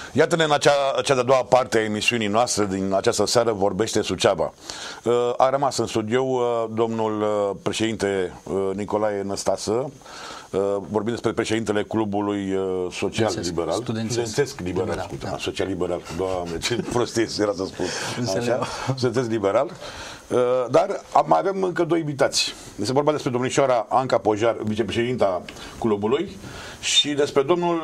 Iată-ne în cea de-a doua parte a emisiunii noastre din această seară, Vorbește Suceava. A rămas în studio domnul președinte Nicolae Năstasă, vorbim despre președintele Clubului Social Liberal, Studențesc Liberal, da. Social Liberal, Doamne, ce prostie era să spun, așa, Studențesc Liberal. Dar mai avem încă doi invitați. Este vorba despre domnișoara Anca Pojar, vicepreședinta clubului, și despre domnul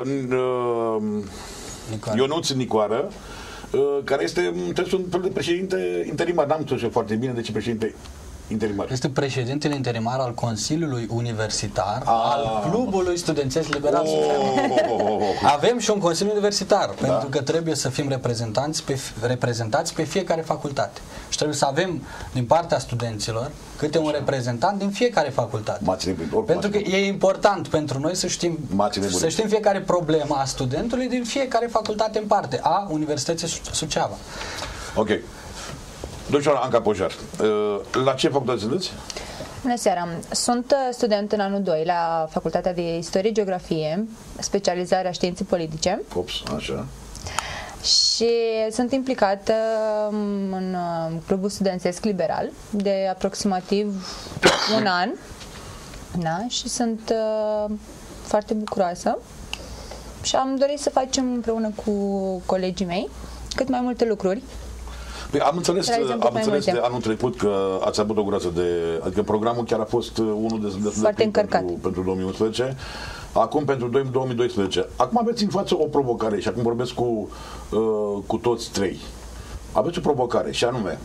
Ionuț Nicoară, care este un fel de președinte interimar. N-am înțeles foarte bine de ce președinte interimar. Este președintele interimar al Consiliului Universitar al Clubului Studențesc Liberal. Avem și un Consiliu Universitar, pentru că trebuie să fim reprezentați pe fiecare facultate. Și trebuie să avem din partea studenților câte un reprezentant din fiecare facultate. Pentru că e important pentru noi să știm fiecare problemă a studentului din fiecare facultate în parte a Universității Suceava. Ok. Domnișoara Anca Pojar, la ce facultate sunteți? Bună seara! Sunt student în anul 2 la Facultatea de Istorie Geografie, specializarea științe politice. Așa. Și sunt implicată în Clubul Studențesc Liberal de aproximativ un an. Da? Și sunt foarte bucuroasă și am dorit să facem împreună cu colegii mei cât mai multe lucruri. Am înțeles de anul trecut că ați avut o groază adică programul chiar a fost unul de foarte încărcat pentru 2011, acum pentru 2012. Acum aveți în față o provocare și acum vorbesc cu toți trei. Aveți o provocare și anume,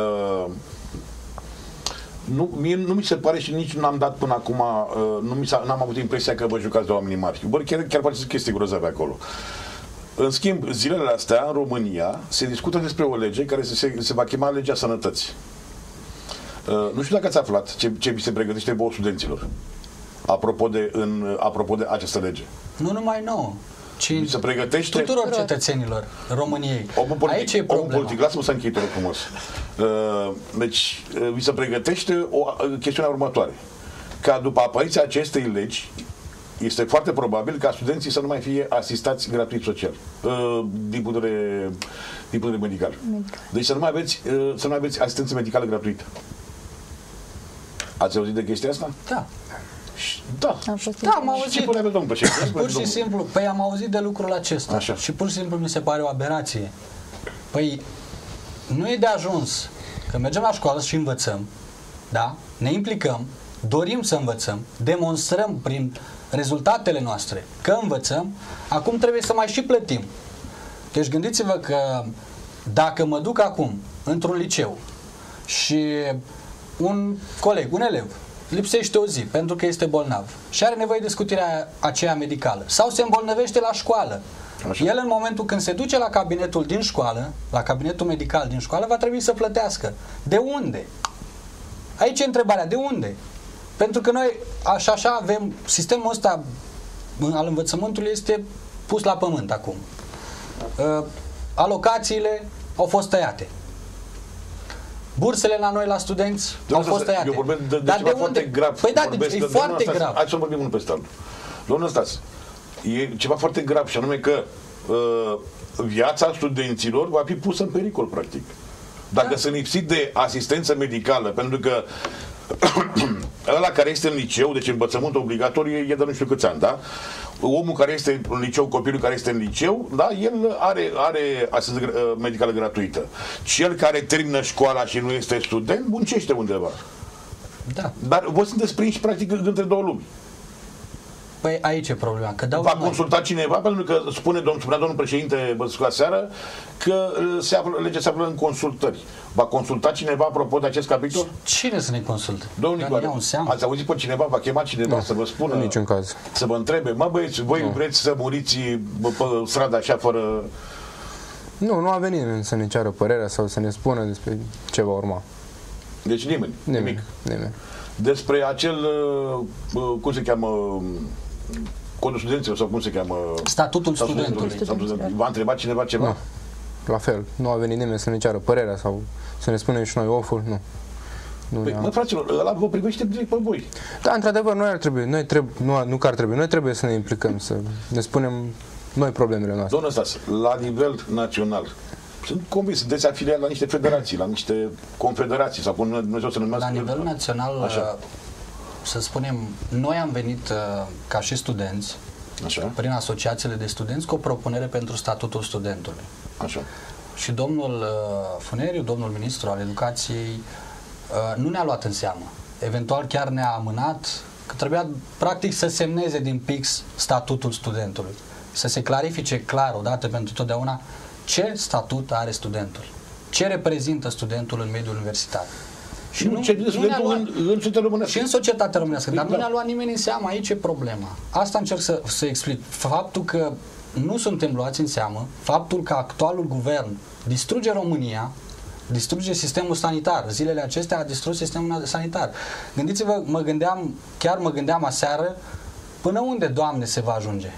nu mi se pare și nici nu am dat până acum, n-am avut impresia că vă jucați de oamenii mari. Chiar faceți chestii grozave acolo. În schimb, zilele astea, în România, se discută despre o lege care se va chema Legea Sănătății. Nu știu dacă ați aflat ce vi se pregătește vouă studenților, apropo de această lege. Nu numai nouă, ci vi se pregătește tuturor cetățenilor României. Aici e problema. Omul politic, lasă-mă să închei, te rog frumos. Deci, vi se pregătește o chestiune următoare. Ca după apariția acestei legi, este foarte probabil ca studenții să nu mai fie asistați gratuit social, din punct de vedere medical. Deci să nu mai aveți asistență medicală gratuită. Ați auzit de chestia asta? Da. Da, am auzit. Pur și simplu, păi am auzit de lucrul acesta. Așa. Și pur și simplu mi se pare o aberație. Păi nu e de ajuns că mergem la școală și învățăm, da? Ne implicăm, dorim să învățăm, demonstrăm prin rezultatele noastre că învățăm, acum trebuie să mai și plătim. Deci gândiți-vă că dacă mă duc acum într-un liceu și un coleg, un elev, lipsește o zi pentru că este bolnav și are nevoie de scutirea aceea medicală sau se îmbolnăvește la școală, așa, el în momentul când se duce la cabinetul din școală, la cabinetul medical din școală, va trebui să plătească. De unde? Aici e întrebarea, de unde? Pentru că noi așa avem, sistemul ăsta al învățământului este pus la pământ acum. Alocațiile au fost tăiate. Bursele la noi, la studenți, au fost tăiate. Eu vorbesc de ceva foarte grav. Păi da, e foarte grav. Hai să vorbim unul peste altul. Domnul Stas, e ceva foarte grav și anume că viața studenților va fi pusă în pericol, practic. Dacă sunt lipsit de asistență medicală, pentru că ăla care este în liceu, deci învățământul obligatoriu e de nu știu câți ani, da? Omul care este în liceu, copilul care este în liceu, da, el are asistență medicală gratuită. Cel care termină școala și nu este student, muncește undeva. Da. Dar voi sunteți prinși practic între două lumi. Păi aici e problema. Că va consulta cineva, pentru că spunea domnul președinte la seară că legea se află în consultări. Va consulta cineva apropo de acest capitol? Cine să ne consulte? Domnul Nicoare, ați auzit pe cineva, va chema cineva să vă spună? În niciun caz. Să vă întrebe, mă băieți, voi vreți să muriți pe stradă așa fără... Nu a venit nimeni să ne ceară părerea sau să ne spună despre ce va urma. Deci nimeni? Nimeni. Despre acel, cum se cheamă... Codul studenților sau cum se cheamă? Statutul studentului. V-a întrebat cineva ceva? Nu. La fel. Nu a venit nimeni să ne ceară părerea sau să ne spunem și noi oful. Nu. Păi, mă, fraților, ăla vă privește direct pe voi. Da, într-adevăr, noi ar trebui. Noi trebuie să ne implicăm, să ne spunem noi problemele noastre. Domnul Stas, la nivel național, sunt convins, sunteți afiliat la niște federații, la niște confederații, sau cum Dumnezeu să numească. La nivel național, Așa. să spunem, noi am venit ca și studenți, Așa. prin asociațiile de studenți, cu o propunere pentru statutul studentului. Așa. Și domnul Funeriu, domnul ministru al educației, nu ne-a luat în seamă. Eventual chiar ne-a amânat, că trebuia practic să semneze din PIX statutul studentului. Să se clarifice clar odată pentru totdeauna ce statut are studentul. Ce reprezintă studentul în mediul universitar. Și nu ce studentul în societatea românească. Și în societatea românească. Dar Da. nu ne-a luat nimeni în seamă. Aici e problema. Asta încerc să explic. Faptul că nu suntem luați în seamă, faptul că actualul guvern distruge România, distruge sistemul sanitar. Zilele acestea a distrus sistemul sanitar. Gândiți-vă, mă gândeam aseară, până unde, Doamne, se va ajunge?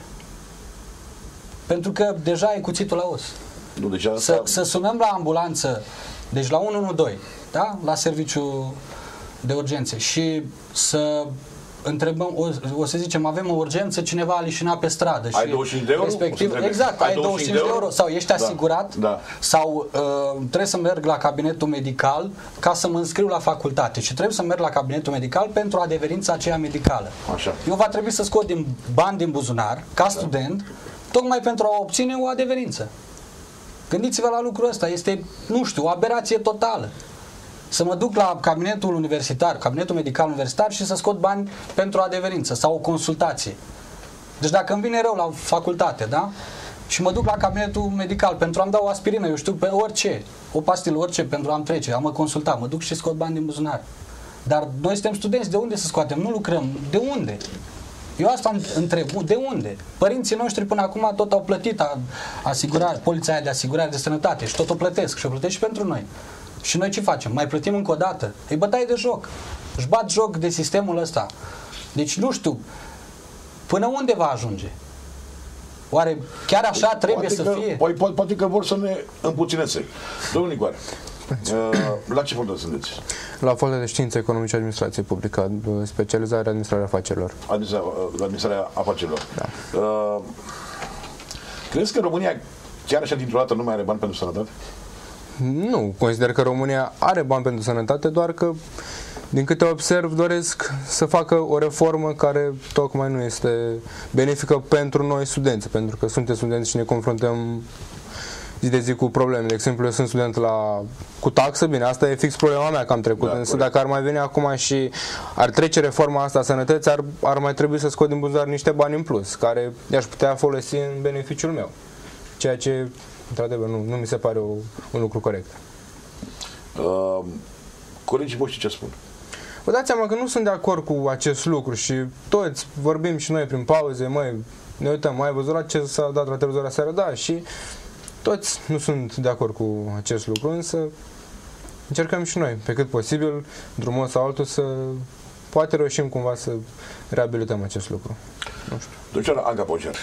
Pentru că deja e cuțitul la os. Nu, deja Să sunăm la ambulanță, deci la 112, da? La serviciu de urgențe, și să întrebăm, o să zicem, avem o urgență, cineva a lișinat pe stradă. Ai și 25 de euro? respectiv, exact, ai 25 de euro sau ești asigurat, Da. sau trebuie să merg la cabinetul medical ca să mă înscriu la facultate și trebuie să merg la cabinetul medical pentru adeverința aceea medicală. Așa. Eu va trebui să scot bani din buzunar, ca student, tocmai pentru a obține o adeverință. Gândiți-vă la lucrul ăsta, este, nu știu, o aberație totală. Să mă duc la cabinetul universitar, cabinetul medical universitar și să scot bani pentru o adeverință sau o consultație. Deci dacă îmi vine rău la facultate, da? Și mă duc la cabinetul medical pentru a-mi da o aspirină, eu știu, pe orice, o pastilă, orice, pentru a-mi trece, am mă consulta, mă duc și scot bani din buzunar. Dar noi suntem studenți, de unde să scoatem? Nu lucrăm, de unde? Eu asta întreb, de unde? Părinții noștri până acum tot au plătit asigurare, polița aia de asigurare de sănătate și tot o plătesc și o plătesc și pentru noi. Și noi ce facem? Mai plătim încă o dată? E bătaie de joc. Își bat joc de sistemul ăsta. Deci nu știu, până unde va ajunge? Oare chiar așa trebuie să fie? Poate că vor să ne împuțineze. Domnul Nicoare, la ce facultate sunteți? La Facultatea de Științe Economice și Administrație Publică, specializarea administrarea afacerilor. Administrarea afacerilor. Da. Crezi că România chiar așa dintr-o dată nu mai are bani pentru sănătate? Nu, consider că România are bani pentru sănătate, doar că, din câte observ, doresc să facă o reformă care tocmai nu este benefică pentru noi studenți, pentru că suntem studenți și ne confruntăm zi de zi cu probleme. De exemplu, eu sunt student cu taxă, bine, asta e fix problema mea că am trecut, Da, însă corect. dacă ar mai veni acum și ar trece reforma asta a sănătății, ar mai trebui să scot din buzunar niște bani în plus, care i-aș putea folosi în beneficiul meu. Ceea ce, într-adevăr, nu mi se pare un lucru corect. Colegii voștri ce spun? Vă dați seama că nu sunt de acord cu acest lucru și toți vorbim și noi prin pauze, măi, ne uităm, mai ai văzut la ce s-a dat la televizor aseară? Da, și toți nu sunt de acord cu acest lucru, însă încercăm și noi, pe cât posibil, într-un mod sau altul, să poate reușim cumva să reabilităm acest lucru. Nu știu. Doctora Anca Pocer,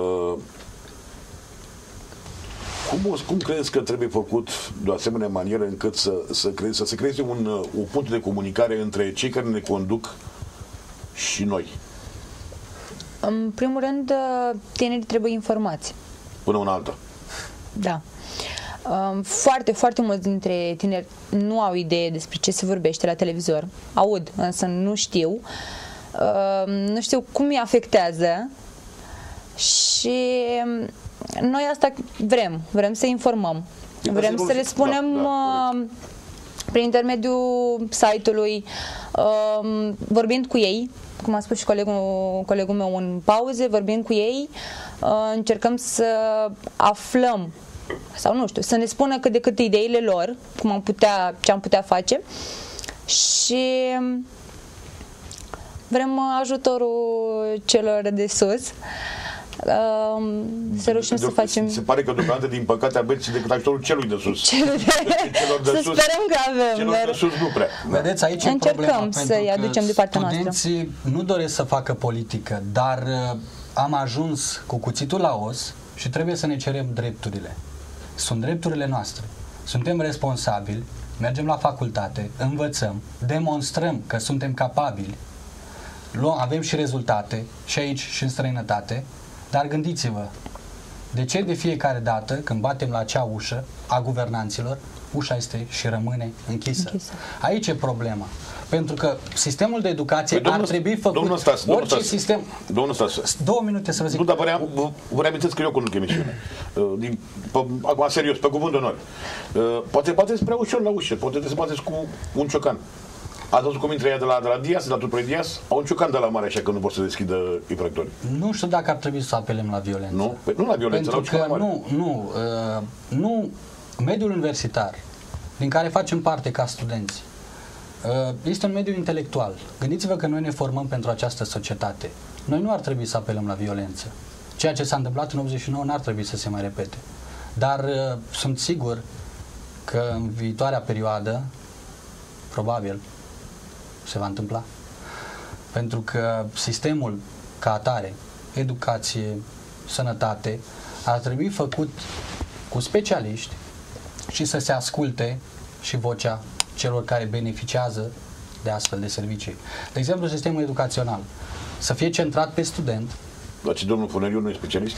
cum crezi că trebuie făcut de o asemenea manieră încât să se creeze un punct de comunicare între cei care ne conduc și noi? În primul rând, tinerii trebuie informați. Până una alta. Da. Foarte, foarte mulți dintre tineri nu au idee despre ce se vorbește la televizor. Aud, însă nu știu. Nu știu cum îi afectează și noi asta vrem să informăm. Vrem să le spunem prin intermediul site-ului, vorbind cu ei, cum a spus și colegul meu în pauze, vorbind cu ei, încercăm să aflăm sau nu știu, să ne spună cât de cât ideile lor, ce am putea face, și vrem ajutorul celor de sus, să reușim să facem. Se pare că deocamdată, din păcate, aveți decât ajutorul celui de sus. Să sperăm că avem. Celor de sus nu prea. Vedeți, aici e problema, încercăm să-i aducem de partea noastră. Studenții nu doresc să facă politică, dar am ajuns cu cuțitul la os și trebuie să ne cerem drepturile. Sunt drepturile noastre. Suntem responsabili, mergem la facultate, învățăm, demonstrăm că suntem capabili, avem și rezultate, și aici și în străinătate, dar gândiți-vă, De ce de fiecare dată când batem la acea ușă a guvernanților, ușa este și rămâne închisă? Aici e problema. Pentru că sistemul de educație ar trebui făcut orice sistem... Domnul Stase. 2 minute să vă zic. Nu, dar vă reamintesc că eu conduc emisiune. Acum, serios, pe cuvânt de onor. Poate bateți prea ușor la ușă, poate să bateți cu un ciocan. Ați văzut cum intră ea de la Dias, de la Tuprei Dias? Au un ciocan de la mare, așa că nu pot să deschidă infractorii. Nu știu dacă ar trebui să apelăm la violență. Nu? Păi nu la violență, pentru că nu, mediul universitar, din care facem parte ca studenți, este un mediu intelectual. Gândiți-vă că noi ne formăm pentru această societate. Noi nu ar trebui să apelăm la violență. Ceea ce s-a întâmplat în 89 n-ar trebui să se mai repete. Dar sunt sigur că în viitoarea perioadă, probabil, se va întâmpla. Pentru că sistemul ca atare, educație, sănătate, ar trebui făcut cu specialiști și să se asculte și vocea celor care beneficiază de astfel de servicii. De exemplu, sistemul educațional să fie centrat pe student. Dar ce domnul Funeriu nu e specialist?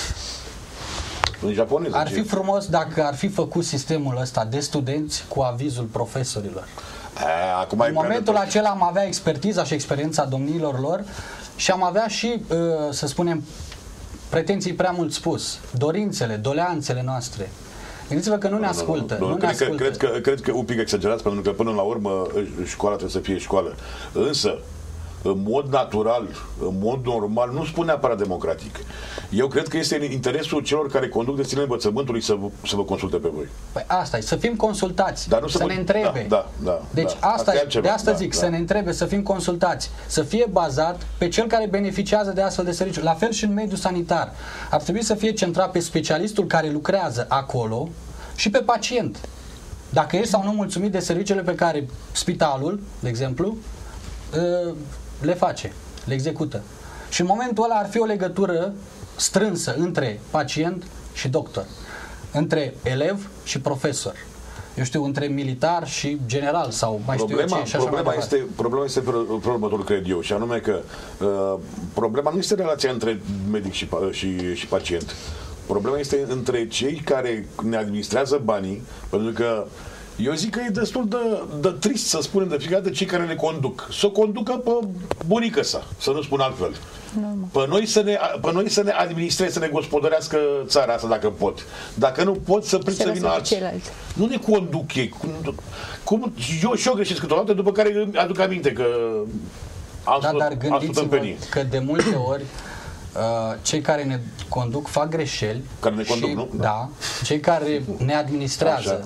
În japoneză. Ar fi frumos dacă ar fi făcut sistemul ăsta de studenți cu avizul profesorilor. În momentul acela am avea expertiza și experiența domnilor lor și am avea și, să spunem, pretenții prea mult spus, dorințele, doleanțele noastre. Gândiți-vă că nu ne ascultă. Cred că un pic exagerați, pentru că până la urmă școala trebuie să fie școală. Însă, în mod natural, în mod normal, nu spun neapărat democratic. Eu cred că este în interesul celor care conduc destinul învățământului să vă consulte pe voi. Păi asta e, să fim consultați, dar nu să ne întrebe. Deci zic, să ne întrebe, să fim consultați, să fie bazat pe cel care beneficiază de astfel de serviciu. La fel și în mediul sanitar. Ar trebui să fie centrat pe specialistul care lucrează acolo și pe pacient. Dacă ești sau nu mulțumit de serviciile pe care spitalul, de exemplu, le face, le execută. Și în momentul ăla ar fi o legătură strânsă între pacient și doctor, între elev și profesor, eu știu, între militar și general sau mai știu eu ce și așa mai departe. Problema este următorul, cred eu, și anume că problema nu este relația între medic și pacient. Problema este între cei care ne administrează banii, pentru că eu zic că e destul de trist să spunem de fiecare dată cei care ne conduc. Să o conducă pe bunica sa, să nu spun altfel. Pe noi să ne administreze, să ne gospodărească țara asta dacă pot. Dacă nu pot, să vină alții. Nu ne conduc ei. Eu greșesc câteodată, după care îmi aduc aminte că dar gândiți-vă că de multe ori cei care ne conduc fac greșeli. Care ne conduc, nu? Da. Cei care ne administrează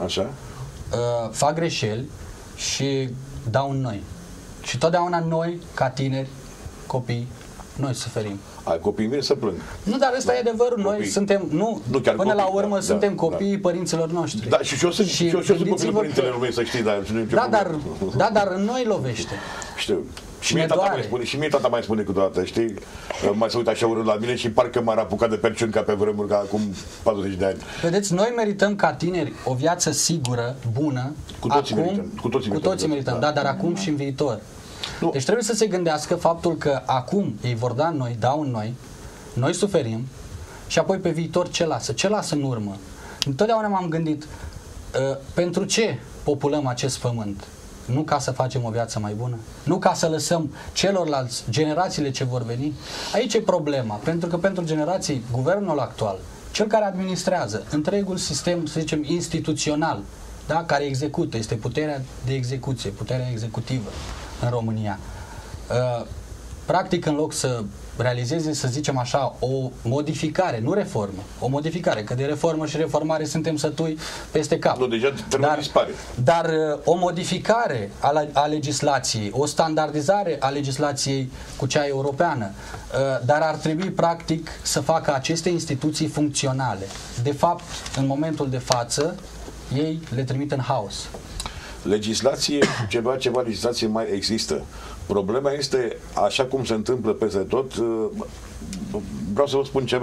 fac greșeli și dau în noi. Și totdeauna noi, ca tineri, copii, noi suferim. Copiii mei să plâng. Nu, dar ăsta e adevărul. Noi suntem, până copii, la urmă suntem copiii părinților noștri. Da, și eu sunt copilul părintelor mei, să știi. Dar în noi lovește. Știu. Și mie tata mai spune câteodată, știi? Mai se uită așa urât la mine și parcă m-ar apucat de perciuni ca pe vremuri, ca acum 40 de ani. Vedeți, noi merităm ca tineri o viață sigură, bună. Cu toții merităm, dar acum și în viitor. Nu. Deci trebuie să se gândească faptul că acum ei vor da în noi, dau în noi suferim și apoi pe viitor ce lasă? Ce lasă în urmă? Întotdeauna m-am gândit, pentru ce populăm acest pământ? Nu ca să facem o viață mai bună? Nu ca să lăsăm celorlalți, generațiile ce vor veni? Aici e problema, pentru că pentru generații, guvernul actual, cel care administrează întregul sistem, să zicem, instituțional, da, care execută, este puterea de execuție, puterea executivă în România. Practic, în loc să realizeze, să zicem așa, o modificare, nu reformă, o modificare, că de reformă și reformare suntem sătui peste cap. Nu, deja dispare. Dar o modificare a legislației, o standardizare a legislației cu cea europeană, dar ar trebui, practic, să facă aceste instituții funcționale. De fapt, în momentul de față, ei le trimit în haos. Legislație, ceva legislație mai există. Problema este, așa cum se întâmplă peste tot, vreau să vă spun ceva,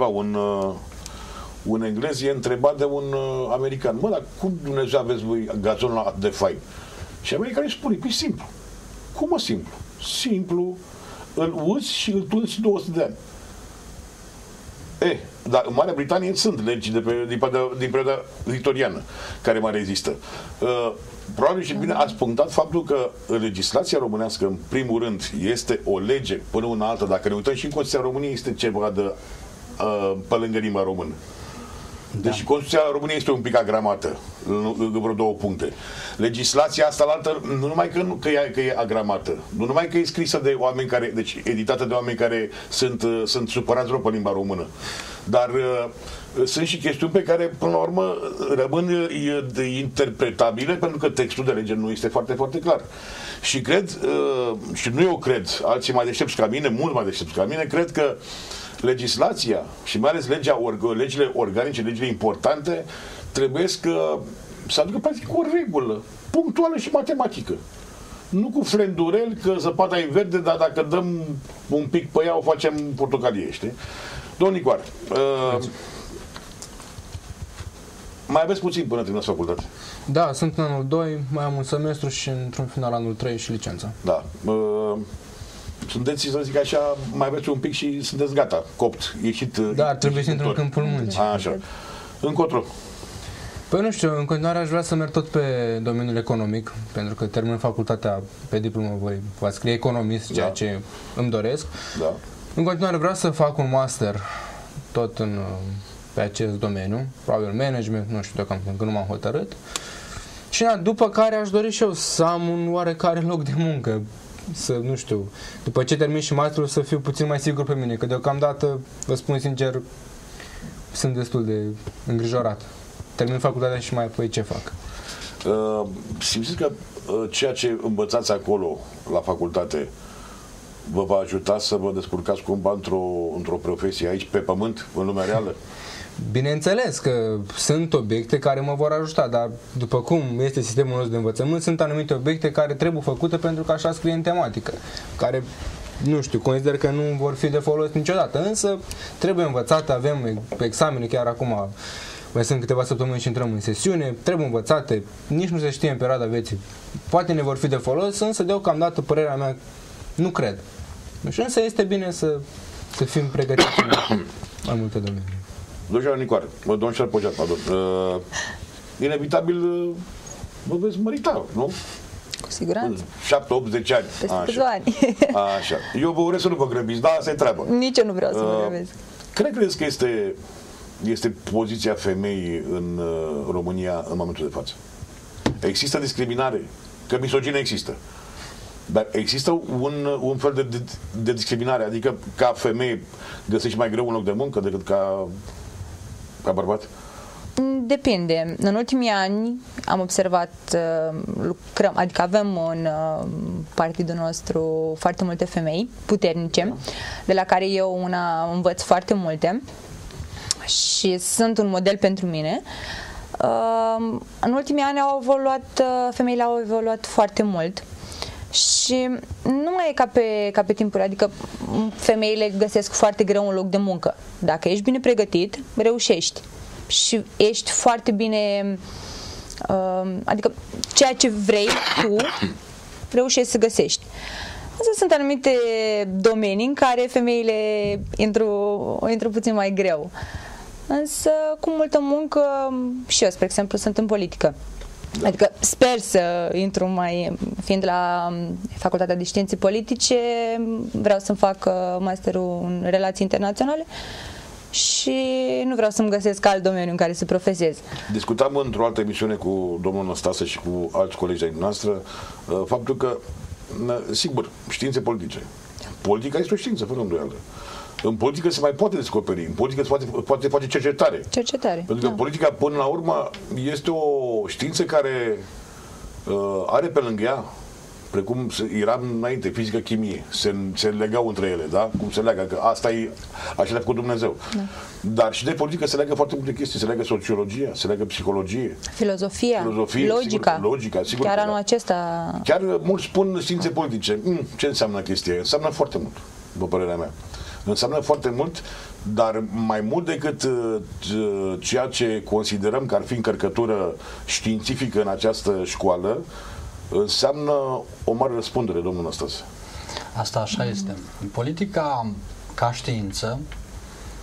un englez e întrebat de un american, mă, dar cum Dumnezeu aveți voi gazonul atât de fain? Și americanul îi spune, păi simplu. Cum mă simplu? Simplu, îl uzi și îl tulți 200 de ani. Dar în Marea Britanie sunt legi din perioada victoriană care mai rezistă. Probabil și bine ați punctat faptul că legislația românească, în primul rând, este o lege până una alta. Dacă ne uităm și în Constituția României, este ceva de pe lângă limba română. Deci Constituția României este un pic agramată în vreo 2 puncte. Legislația asta la altă, nu numai că e agramată, nu numai că e scrisă de oameni care, deci editată de oameni care sunt supărați rău pe limba română, dar sunt și chestiuni pe care până la urmă rămân interpretabile, pentru că textul de lege nu este foarte, foarte clar. Și cred, și nu eu cred, alții mai deștepți ca mine, mult mai deștepți ca mine, cred că legislația și mai ales legile organice, legile importante, trebuie să aducă practic o regulă punctuală și matematică. Nu cu flendurel că zăpada e verde, dar dacă dăm un pic pe ea o facem portocalie, știi? Domnul Nicoar, mai aveți puțin până terminați facultate. Da, sunt în anul 2, mai am un semestru și într-un final anul 3 și licența. Da. Sunteți, să zic așa, mai aveți un pic și sunteți gata, copt, ieșit. Da, trebuie să intru în câmpul muncii. Așa. Încotro. Păi nu știu, în continuare aș vrea să merg tot pe domeniul economic, pentru că termin facultatea pe diplomă, va scrie economist, ceea ce îmi doresc. Da. În continuare vreau să fac un master tot pe acest domeniu, probabil management, nu știu deocamdată, încă nu m-am hotărât. Și după care aș dori și eu să am un oarecare loc de muncă, să, nu știu, după ce termin și masterul să fiu puțin mai sigur pe mine, că deocamdată, vă spun sincer, sunt destul de îngrijorat. Termin facultatea și mai apoi ce fac? Simțiți că ceea ce învățați acolo la facultate vă va ajuta să vă descurcați cumva într-o profesie aici pe pământ, în lumea reală? Bineînțeles că sunt obiecte care mă vor ajuta, dar după cum este sistemul nostru de învățământ, sunt anumite obiecte care trebuie făcute pentru că așa scrie în tematică, care, nu știu, consider că nu vor fi de folos niciodată, însă trebuie învățate, avem examene chiar acum, mai sunt câteva săptămâni și intrăm în sesiune, trebuie învățate, nici nu se știe în perioada vieții, poate ne vor fi de folos, însă deocamdată părerea mea nu cred. Și însă este bine să fim pregătiți în mai multe domenii. Domnul Nicoar, domnul Șarpojat, pardon, inevitabil vă veți mărita, nu? Cu siguranță. 7, 8, 10 ani. Peste câțiva ani. Așa. Eu vă urez să nu vă grăbiți, dar asta e treabă. Nici eu nu vreau să mă grăbesc. Care credeți că este poziția femeii în România în momentul de față? Există discriminare? Că misogină există. Dar există un fel de discriminare, adică ca femeie găsești mai greu un loc de muncă decât ca bărbat? Depinde. În ultimii ani am observat, lucrăm, adică avem în partidul nostru foarte multe femei puternice, de la care eu una învăț foarte multe și sunt un model pentru mine. În ultimii ani femeile au evoluat foarte mult. Și nu mai e ca pe timpuri, adică femeile găsesc foarte greu un loc de muncă. Dacă ești bine pregătit, reușești și ești foarte bine, adică ceea ce vrei tu, reușești să găsești. Însă sunt anumite domenii în care femeile intră puțin mai greu. Însă cu multă muncă, și eu, spre exemplu, sunt în politică. Adică sper să intru fiind la Facultatea de Științe Politice, vreau să-mi fac masterul în relații internaționale și nu vreau să-mi găsesc alt domeniu în care să profesez. Discutam într-o altă emisiune cu domnul Năstase și cu alți colegi ai noastre faptul că, sigur, științe politice. Politica este o știință, fără îndoială. În politică se mai poate descoperi, în politică se poate face cercetare. Pentru că politica, până la urmă, este o știință care are pe lângă ea, precum era înainte, fizică, chimie, se legau între ele, da? Cum se leagă, că asta e, așa le-a făcut Dumnezeu. Da. Dar și de politică se leagă foarte multe chestii, se leagă sociologia, se leagă psihologie. Filozofia, logica. Sigur chiar anul acesta... Chiar mulți spun științe politice. Ce înseamnă chestia? Înseamnă foarte mult, după părerea mea. Înseamnă foarte mult, dar mai mult decât ceea ce considerăm că ar fi încărcătură științifică în această școală, înseamnă o mare răspundere, domnul Năstase. Asta așa este. Politica, ca știință,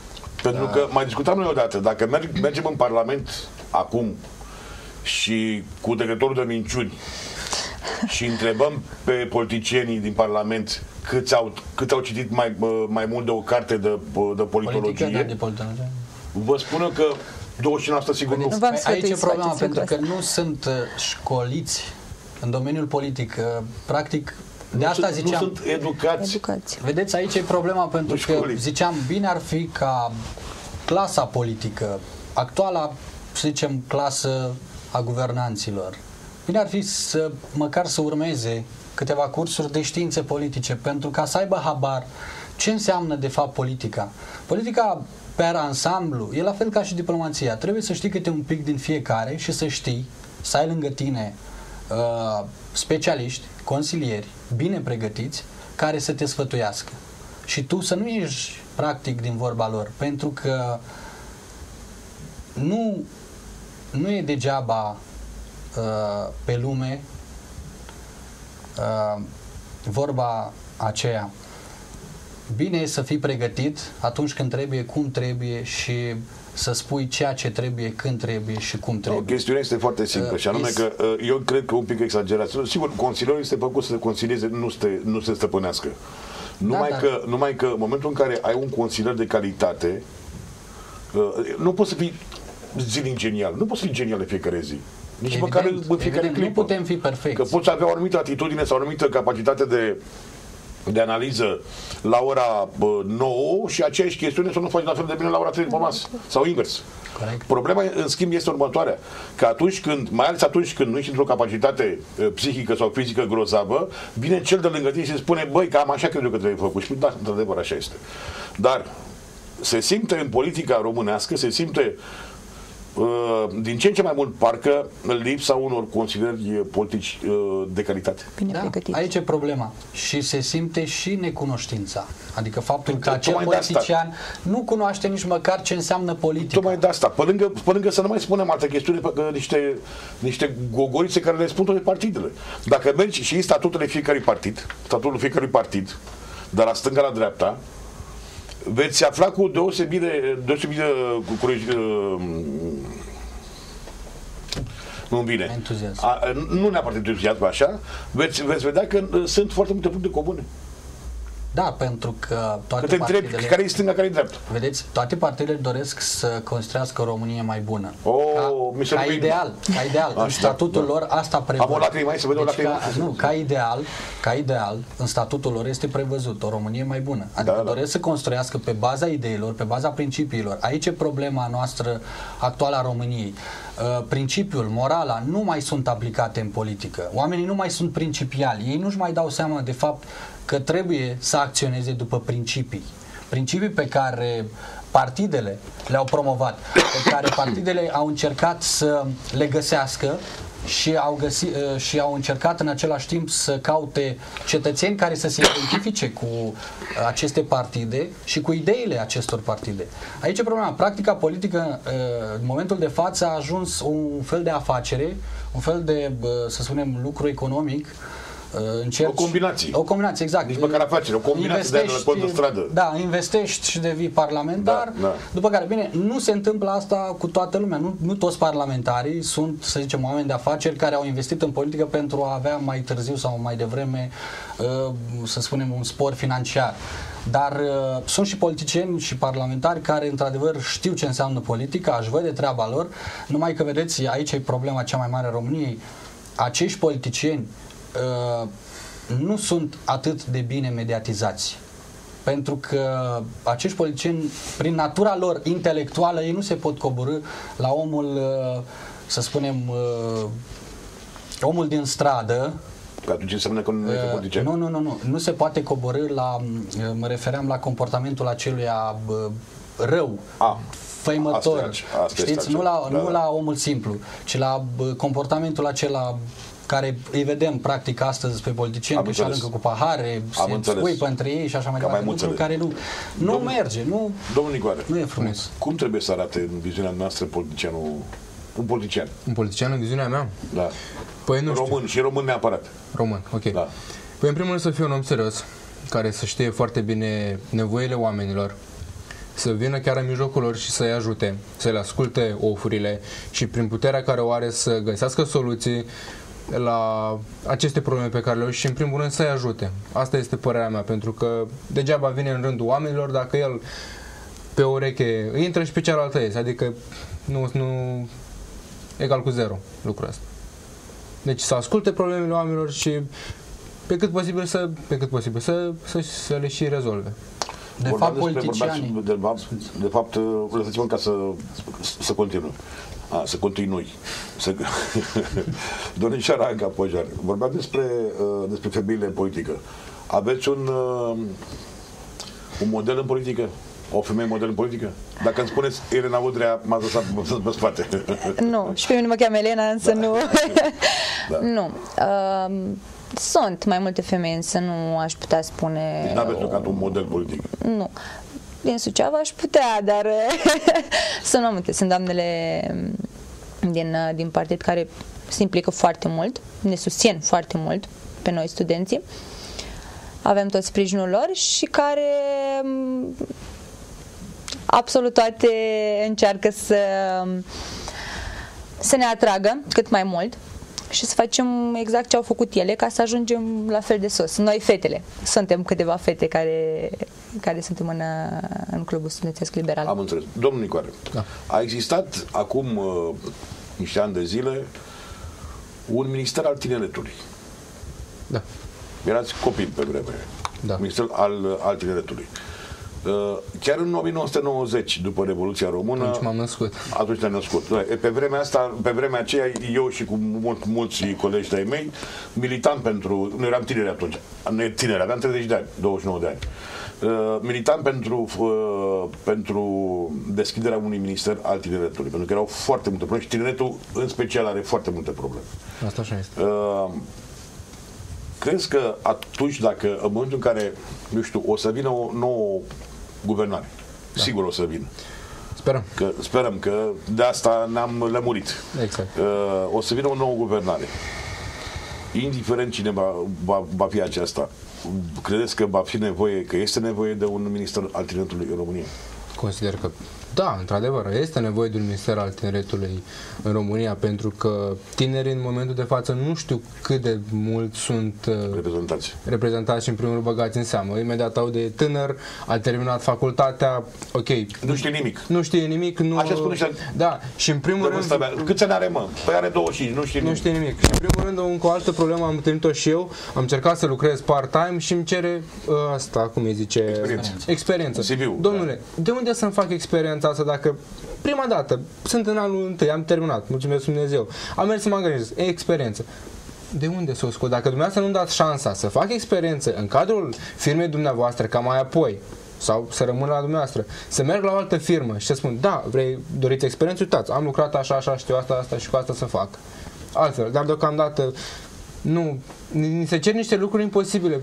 Pentru că mai discutam noi odată, dacă mergem în Parlament acum și cu decretorul de minciuni și întrebăm pe politicienii din Parlament cât au citit mai mult de o carte de politologie, vă spun că 29% sigur nu. Aici e problema, pentru că nu sunt școliți în domeniul politic. Practic, de asta ziceam... Nu sunt educați. Vedeți, aici e problema, pentru că ziceam, bine ar fi ca clasa politică, actuala, să zicem, clasă a guvernanților, bine ar fi măcar să urmeze câteva cursuri de științe politice, pentru ca să aibă habar ce înseamnă de fapt politica. Politica per ansamblu e la fel ca și diplomația. Trebuie să știi câte un pic din fiecare și să știi, să ai lângă tine specialiști, consilieri, bine pregătiți, care să te sfătuiască. Și tu să nu ieși practic din vorba lor, pentru că nu e degeaba pe lume vorba aceea. Bine e să fii pregătit atunci când trebuie, cum trebuie și să spui ceea ce trebuie, când trebuie și cum trebuie. Chestiunea este foarte simplă și anume că eu cred că un pic exagerat. Sigur, consilierul este făcut să consilieze, nu se stăpânească. Numai că în momentul în care ai un consilier de calitate, nu poți să fii zilnic genial. Nu poți să fii genial de fiecare zi. Nici măcar în fiecare clipă. Nu putem fi perfecți. Că poți avea o anumită atitudine sau o anumită capacitate de analiză la ora 9 și aceeași chestiune să nu faci la fel de bine la ora 3 după masă. Sau invers. Corect. Problema, în schimb, este următoarea. Că atunci când, mai ales atunci când nu ești într-o capacitate psihică sau fizică grozavă, vine cel de lângă tine și spune, băi, cam așa cred eu că trebuie făcut. Și da, într-adevăr, așa este. Dar se simte în politica românească, se simte din ce în ce mai mult parcă lipsa unor consilieri politici de calitate. Da, aici e problema. Și se simte și necunoștința. Adică faptul că acel politician nu cunoaște nici măcar ce înseamnă politică. Tocmai de asta. Pe lângă să nu mai spunem alte chestiuni, niște gogorițe care le spun toate partidele. Dacă mergi și în statutul fiecărui partid, de la stânga la dreapta, veți afla cu deosebire nu vine. Entuziasm. Nu neapărat entuziasm așa, veți vedea că sunt foarte multe puncte comune. Da, pentru că toate partidele... care e stânga, care e dreapta. Vedeți, toate partidele doresc să construiască o Românie mai bună. Ca ideal. În statutul lor asta prevăd. Am o lacrimă, să vedem o lacrimă. Ca ideal, în statutul lor este prevăzut o Românie mai bună. Adică doresc să construiască pe baza ideilor, pe baza principiilor. Aici e problema noastră actuală a României. Principiul, morala nu mai sunt aplicate în politică. Oamenii nu mai sunt principiali. Ei nu-și mai dau seama de fapt că trebuie să acționeze după principii pe care partidele le-au promovat, pe care partidele au încercat să le găsească și au încercat în același timp să caute cetățeni care să se identifice cu aceste partide și cu ideile acestor partide. Aici e problema. Practica politică în momentul de față a ajuns un fel de afacere, un fel de, să spunem, lucru economic. O combinație. O combinație, exact. Nici măcar afacere, o combinație de la de stradă. Da, investești și devii parlamentar, după care, bine, nu se întâmplă asta cu toată lumea. Nu toți parlamentarii sunt, să zicem, oameni de afaceri care au investit în politică pentru a avea mai târziu sau mai devreme, să spunem, un spor financiar. Dar sunt și politicieni și parlamentari care, într-adevăr, știu ce înseamnă politica, își văd de treaba lor, numai că, vedeți, aici e problema cea mai mare a României. Acești politicieni nu sunt atât de bine mediatizați. Pentru că acești politicieni, prin natura lor intelectuală, ei nu se pot coborî la omul, să spunem, omul din stradă. Că atunci înseamnă că nu este politician? Nu se poate coborî la, mă refeream la comportamentul aceluia rău, făimător, știți, nu la omul simplu, ci la comportamentul acela care îi vedem practic astăzi pe politicieni că și aruncă cu pahare, se scuipă între ei și așa mai departe, lucruri care nu merge, Domnul Nicoare, nu e frumos. Cum trebuie să arate în viziunea noastră un politician? Un politician în viziunea mea? Da. Păi nu român știu. Și român neapărat. Român, ok. Da. Păi în primul rând să fie un om serios, care să știe foarte bine nevoile oamenilor, să vină chiar în mijlocul lor și să-i ajute, să le asculte ofurile și prin puterea care o are să găsească soluții la aceste probleme pe care le au și în primul rând să-i ajute. Asta este părerea mea, pentru că degeaba vine în rândul oamenilor dacă el pe o ureche intră și pe cealaltă iese, adică nu egal cu zero lucrul ăsta. Deci să asculte problemele oamenilor și pe cât posibil să le și rezolve. De fapt, politicianii... De fapt, lăsați-mă ca să continui. Să continui. Domnișoara Anca Pojar, vorbeam despre femeile în politică. Aveți un model în politică? O femeie model în politică? Dacă îmi spuneți Elena Udrea, m-ați lăsat pe spate. Nu, și pe mine mă cheamă Elena, însă nu. Da. Nu. Sunt mai multe femei, însă nu aș putea spune... Deci n-aveți jucat un model politic? Nu. Din Suceava aș putea, dar sunt mai multe. Sunt doamnele din partid care se implică foarte mult, ne susțin foarte mult pe noi studenții. Avem tot sprijinul lor și care absolut toate încearcă să ne atragă cât mai mult și să facem exact ce au făcut ele ca să ajungem la fel de sus. Noi fetele, suntem câteva fete care suntem în Clubul Studențesc Liberal. Am înțeles. Domnul Nicoare, da. A existat acum niște ani de zile un minister al tineretului. Da. Erați copii pe vreme. Da. Minister al tineretului. Chiar în 1990, după Revoluția Română... Atunci m-am născut. Atunci te-am născut. Pe vremea aceea, eu și cu mulți colegi de-ai mei, militam pentru... Nu eram tineri atunci. Nu tineri, aveam 30 de ani, 29 de ani. Militam pentru deschiderea unui minister al tineretului, pentru că erau foarte multe probleme și tineretul în special are foarte multe probleme. Asta așa este. Crezi că atunci, dacă în momentul în care, nu știu, o să vină o nouă guvernare, da. Sigur o să vină. Sperăm că de asta ne-am lămurit. Exact. O să vină o nouă guvernare. Indiferent cine va fi aceasta, credeți că va fi nevoie, că este nevoie de un minister al tineretului în România? Consider că da, într-adevăr, este nevoie de un minister al tineretului în România, pentru că tinerii în momentul de față nu știu cât de mult sunt reprezentați și în primul rând băgați în seamă. Imediat au de tânăr, a terminat facultatea, ok. Nu știe nimic. Nu știe nimic. Nu, așa spune și da, și în primul rând... Câți ani are, mă? Păi are 25, nu știe nimic. Nu știe nimic. Și în primul rând, încă o altă problemă am întâlnit-o și eu. Am încercat să lucrez part-time și îmi cere asta, cum îi zice... Experiență. Domnule, de unde să-mi fac experiența asta dacă prima dată sunt în anul 1, am terminat, mulțumesc Dumnezeu, am mers să mă angajez, experiență. De unde să o scot? Dacă dumneavoastră nu dați șansa să fac experiență în cadrul firmei dumneavoastră, ca mai apoi, sau să rămân la dumneavoastră, să merg la o altă firmă și să spun, da, doriți experiență, uitați, am lucrat așa, știu asta și cu asta să fac. Altfel, dar deocamdată nu, ni se cer niște lucruri imposibile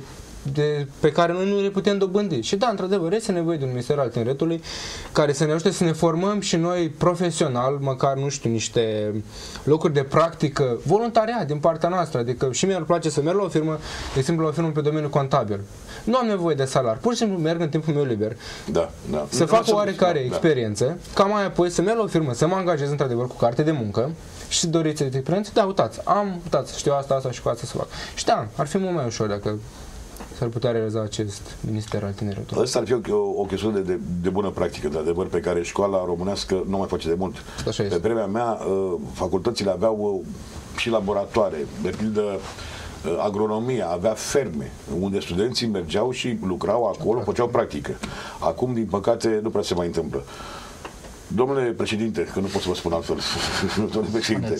pe care noi nu le putem dobândi. Și da, într-adevăr, este nevoie de un minister al tineretului care să ne ajute să ne formăm și noi profesional, măcar, nu știu, niște locuri de practică, voluntariat din partea noastră. Adică și mie îmi place să merg la o firmă, de exemplu la o firmă pe domeniul contabil. Nu am nevoie de salar, pur și simplu merg în timpul meu liber. Da. Să fac o oarecare experiență, ca mai apoi să merg la o firmă, să mă angajez într-adevăr cu carte de muncă și doriți experiență, da, uitați, știu asta și cu asta să fac. Și da, ar fi mult mai ușor dacă s-ar putea realiza acest minister al tineretului. Asta ar fi o chestiune de bună practică, de adevăr, pe care școala românească nu mai face de mult. Pe vremea mea, facultățile aveau și laboratoare, de pildă agronomia, avea ferme, unde studenții mergeau și lucrau acolo, făceau practică. Acum, din păcate, nu prea se mai întâmplă. Domnule președinte, că nu pot să vă spun altfel, domnule președinte,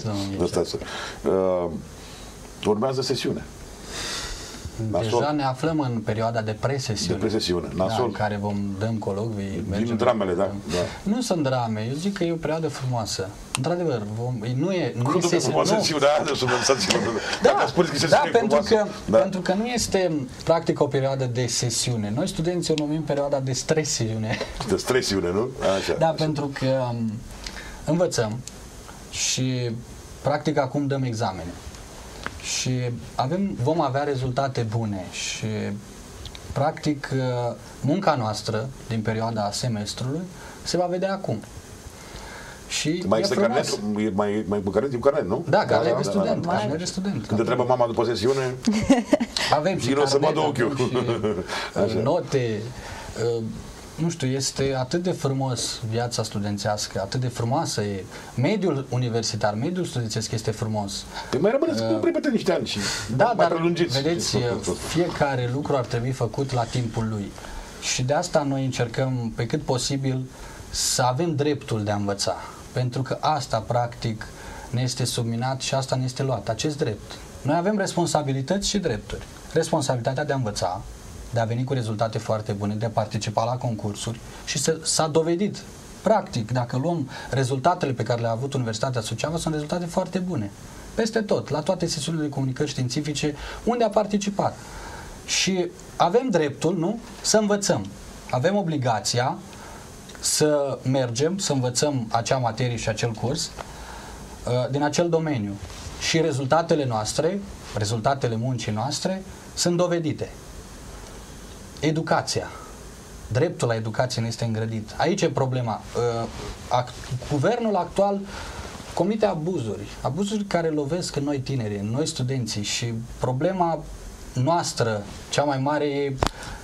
urmează sesiune. Deja ne aflăm în perioada de presesiune. Nasol. În care dăm colocvii. Din dramele, da. Nu sunt drame, eu zic că e o perioadă frumoasă. Într-adevăr, nu e frumoasă sesiunea aia de pentru că nu este practic o perioadă de sesiune. Noi studenții o numim perioada de stresiune. De stresiune, nu? Așa. Da, pentru că învățăm și practic acum dăm examene. Și vom avea rezultate bune și Practic, munca noastră din perioada semestrului se va vedea acum. Și Mai e este frumos. carnet? Mai cu carnet? E cu carnet, nu? Da, carnet de student. Carnet de student. Când te întreabă mama după sesiune, Avem și vino să carnet, vadă ochiul. avem și note. Nu știu, este atât de frumos viața studențească, atât de frumoasă e. Mediul universitar, mediul studențesc este frumos. Păi mai rămâneți cu repede niște ani și Da, mai dar prelungiți. vedeți, fiecare lucru ar trebui făcut la timpul lui. Și de asta noi încercăm pe cât posibil să avem dreptul de a învăța. Pentru că asta, practic, ne este subminat și asta ne este luat, acest drept. Noi avem responsabilități și drepturi. Responsabilitatea de a învăța, de a veni cu rezultate foarte bune, de a participa la concursuri și s-a dovedit. Practic, dacă luăm rezultatele pe care le-a avut Universitatea Suceava, sunt rezultate foarte bune. Peste tot, la toate sesiunile de comunicări științifice, unde a participat. Și avem dreptul, nu? Să învățăm. Avem obligația să mergem, să învățăm acea materie și acel curs din acel domeniu. Și rezultatele noastre, rezultatele muncii noastre, sunt dovedite. Educația. Dreptul la educație ne este îngrădit. Aici e problema. Guvernul actual comite abuzuri care lovesc în noi tineri, în noi studenții și problema noastră cea mai mare e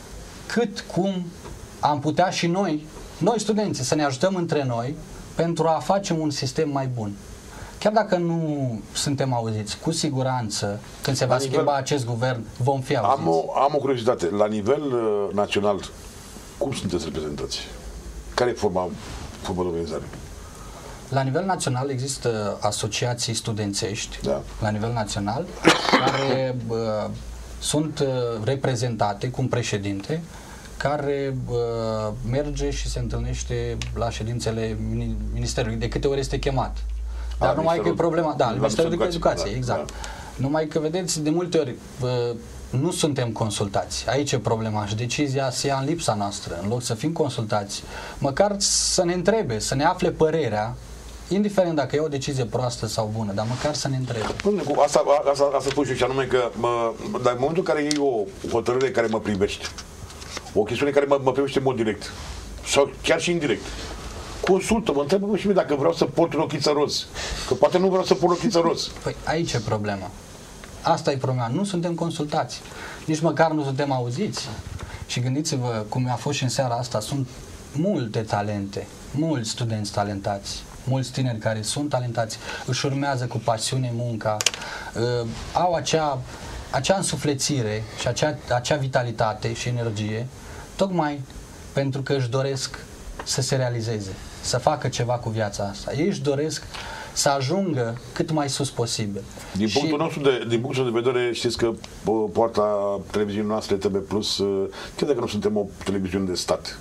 cum am putea și noi studenții, să ne ajutăm între noi pentru a face un sistem mai bun. Chiar dacă nu suntem auziți, cu siguranță, când se va schimba acest guvern, vom fi auziți. Am o curiozitate. La nivel național, cum sunteți reprezentați? Care e forma de organizare? La nivel național există asociații studențești, la nivel național, care sunt reprezentate cu un președinte, care merge și se întâlnește la ședințele Ministerului, de câte ori este chemat. Dar numai că e problema, Ministerul de Educație, exact. Da. Numai că, vedeți, de multe ori nu suntem consultați. Aici e problema și decizia se ia în lipsa noastră. În loc să fim consultați, măcar să ne întrebe, să ne afle părerea, indiferent dacă e o decizie proastă sau bună, dar măcar să ne întrebe. Asta spun și anume că dar în momentul în care iei o hotărâre care mă privește, o chestiune care mă privește în mod direct sau chiar și indirect, consultă, mă întrebă și mie dacă vreau să port rochiță roz. Că poate nu vreau să port rochiță roz. Păi aici e problema. Asta e problema. Nu suntem consultați. Nici măcar nu suntem auziți. Și gândiți-vă cum a fost și în seara asta. Sunt multe talente, mulți studenți talentați, mulți tineri care sunt talentați, își urmează cu pasiune munca, au acea însuflețire și acea vitalitate și energie, tocmai pentru că își doresc să se realizeze, să facă ceva cu viața asta. Ei își doresc să ajungă cât mai sus posibil. Din punctul de vedere, știți că poarta televiziunii noastre TV Plus, chiar dacă nu suntem o televiziune de stat,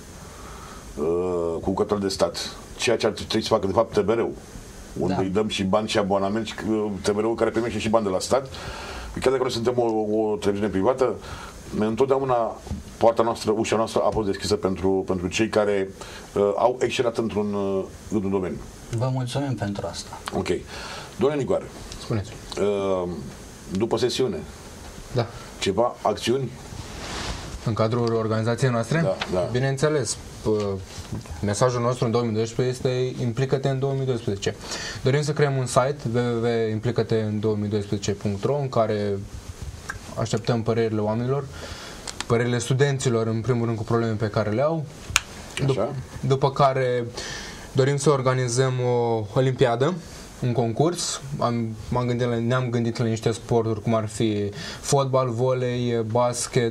cu control de stat, ceea ce ar trebui să facă de fapt TVR-ul, unde îi dăm și bani și abonament, și TVR-ul care primește și bani de la stat, chiar dacă noi suntem o televiziune privată, întotdeauna poarta noastră, ușa noastră a fost deschisă pentru cei care au excelat într-un domeniu. Vă mulțumim pentru asta. Ok. Doamne Nicoare, spuneți. După sesiune, ceva acțiuni? În cadrul organizației noastre? Da. Bineînțeles. Mesajul nostru în 2012 este implică-te în 2012. Dorim să creăm un site www.implicate-în2012.ro în care așteptăm părerile oamenilor, părerile studenților, în primul rând, cu probleme pe care le au. După care dorim să organizăm o olimpiadă, un concurs. Ne-am gândit la niște sporturi cum ar fi fotbal, volei, basket,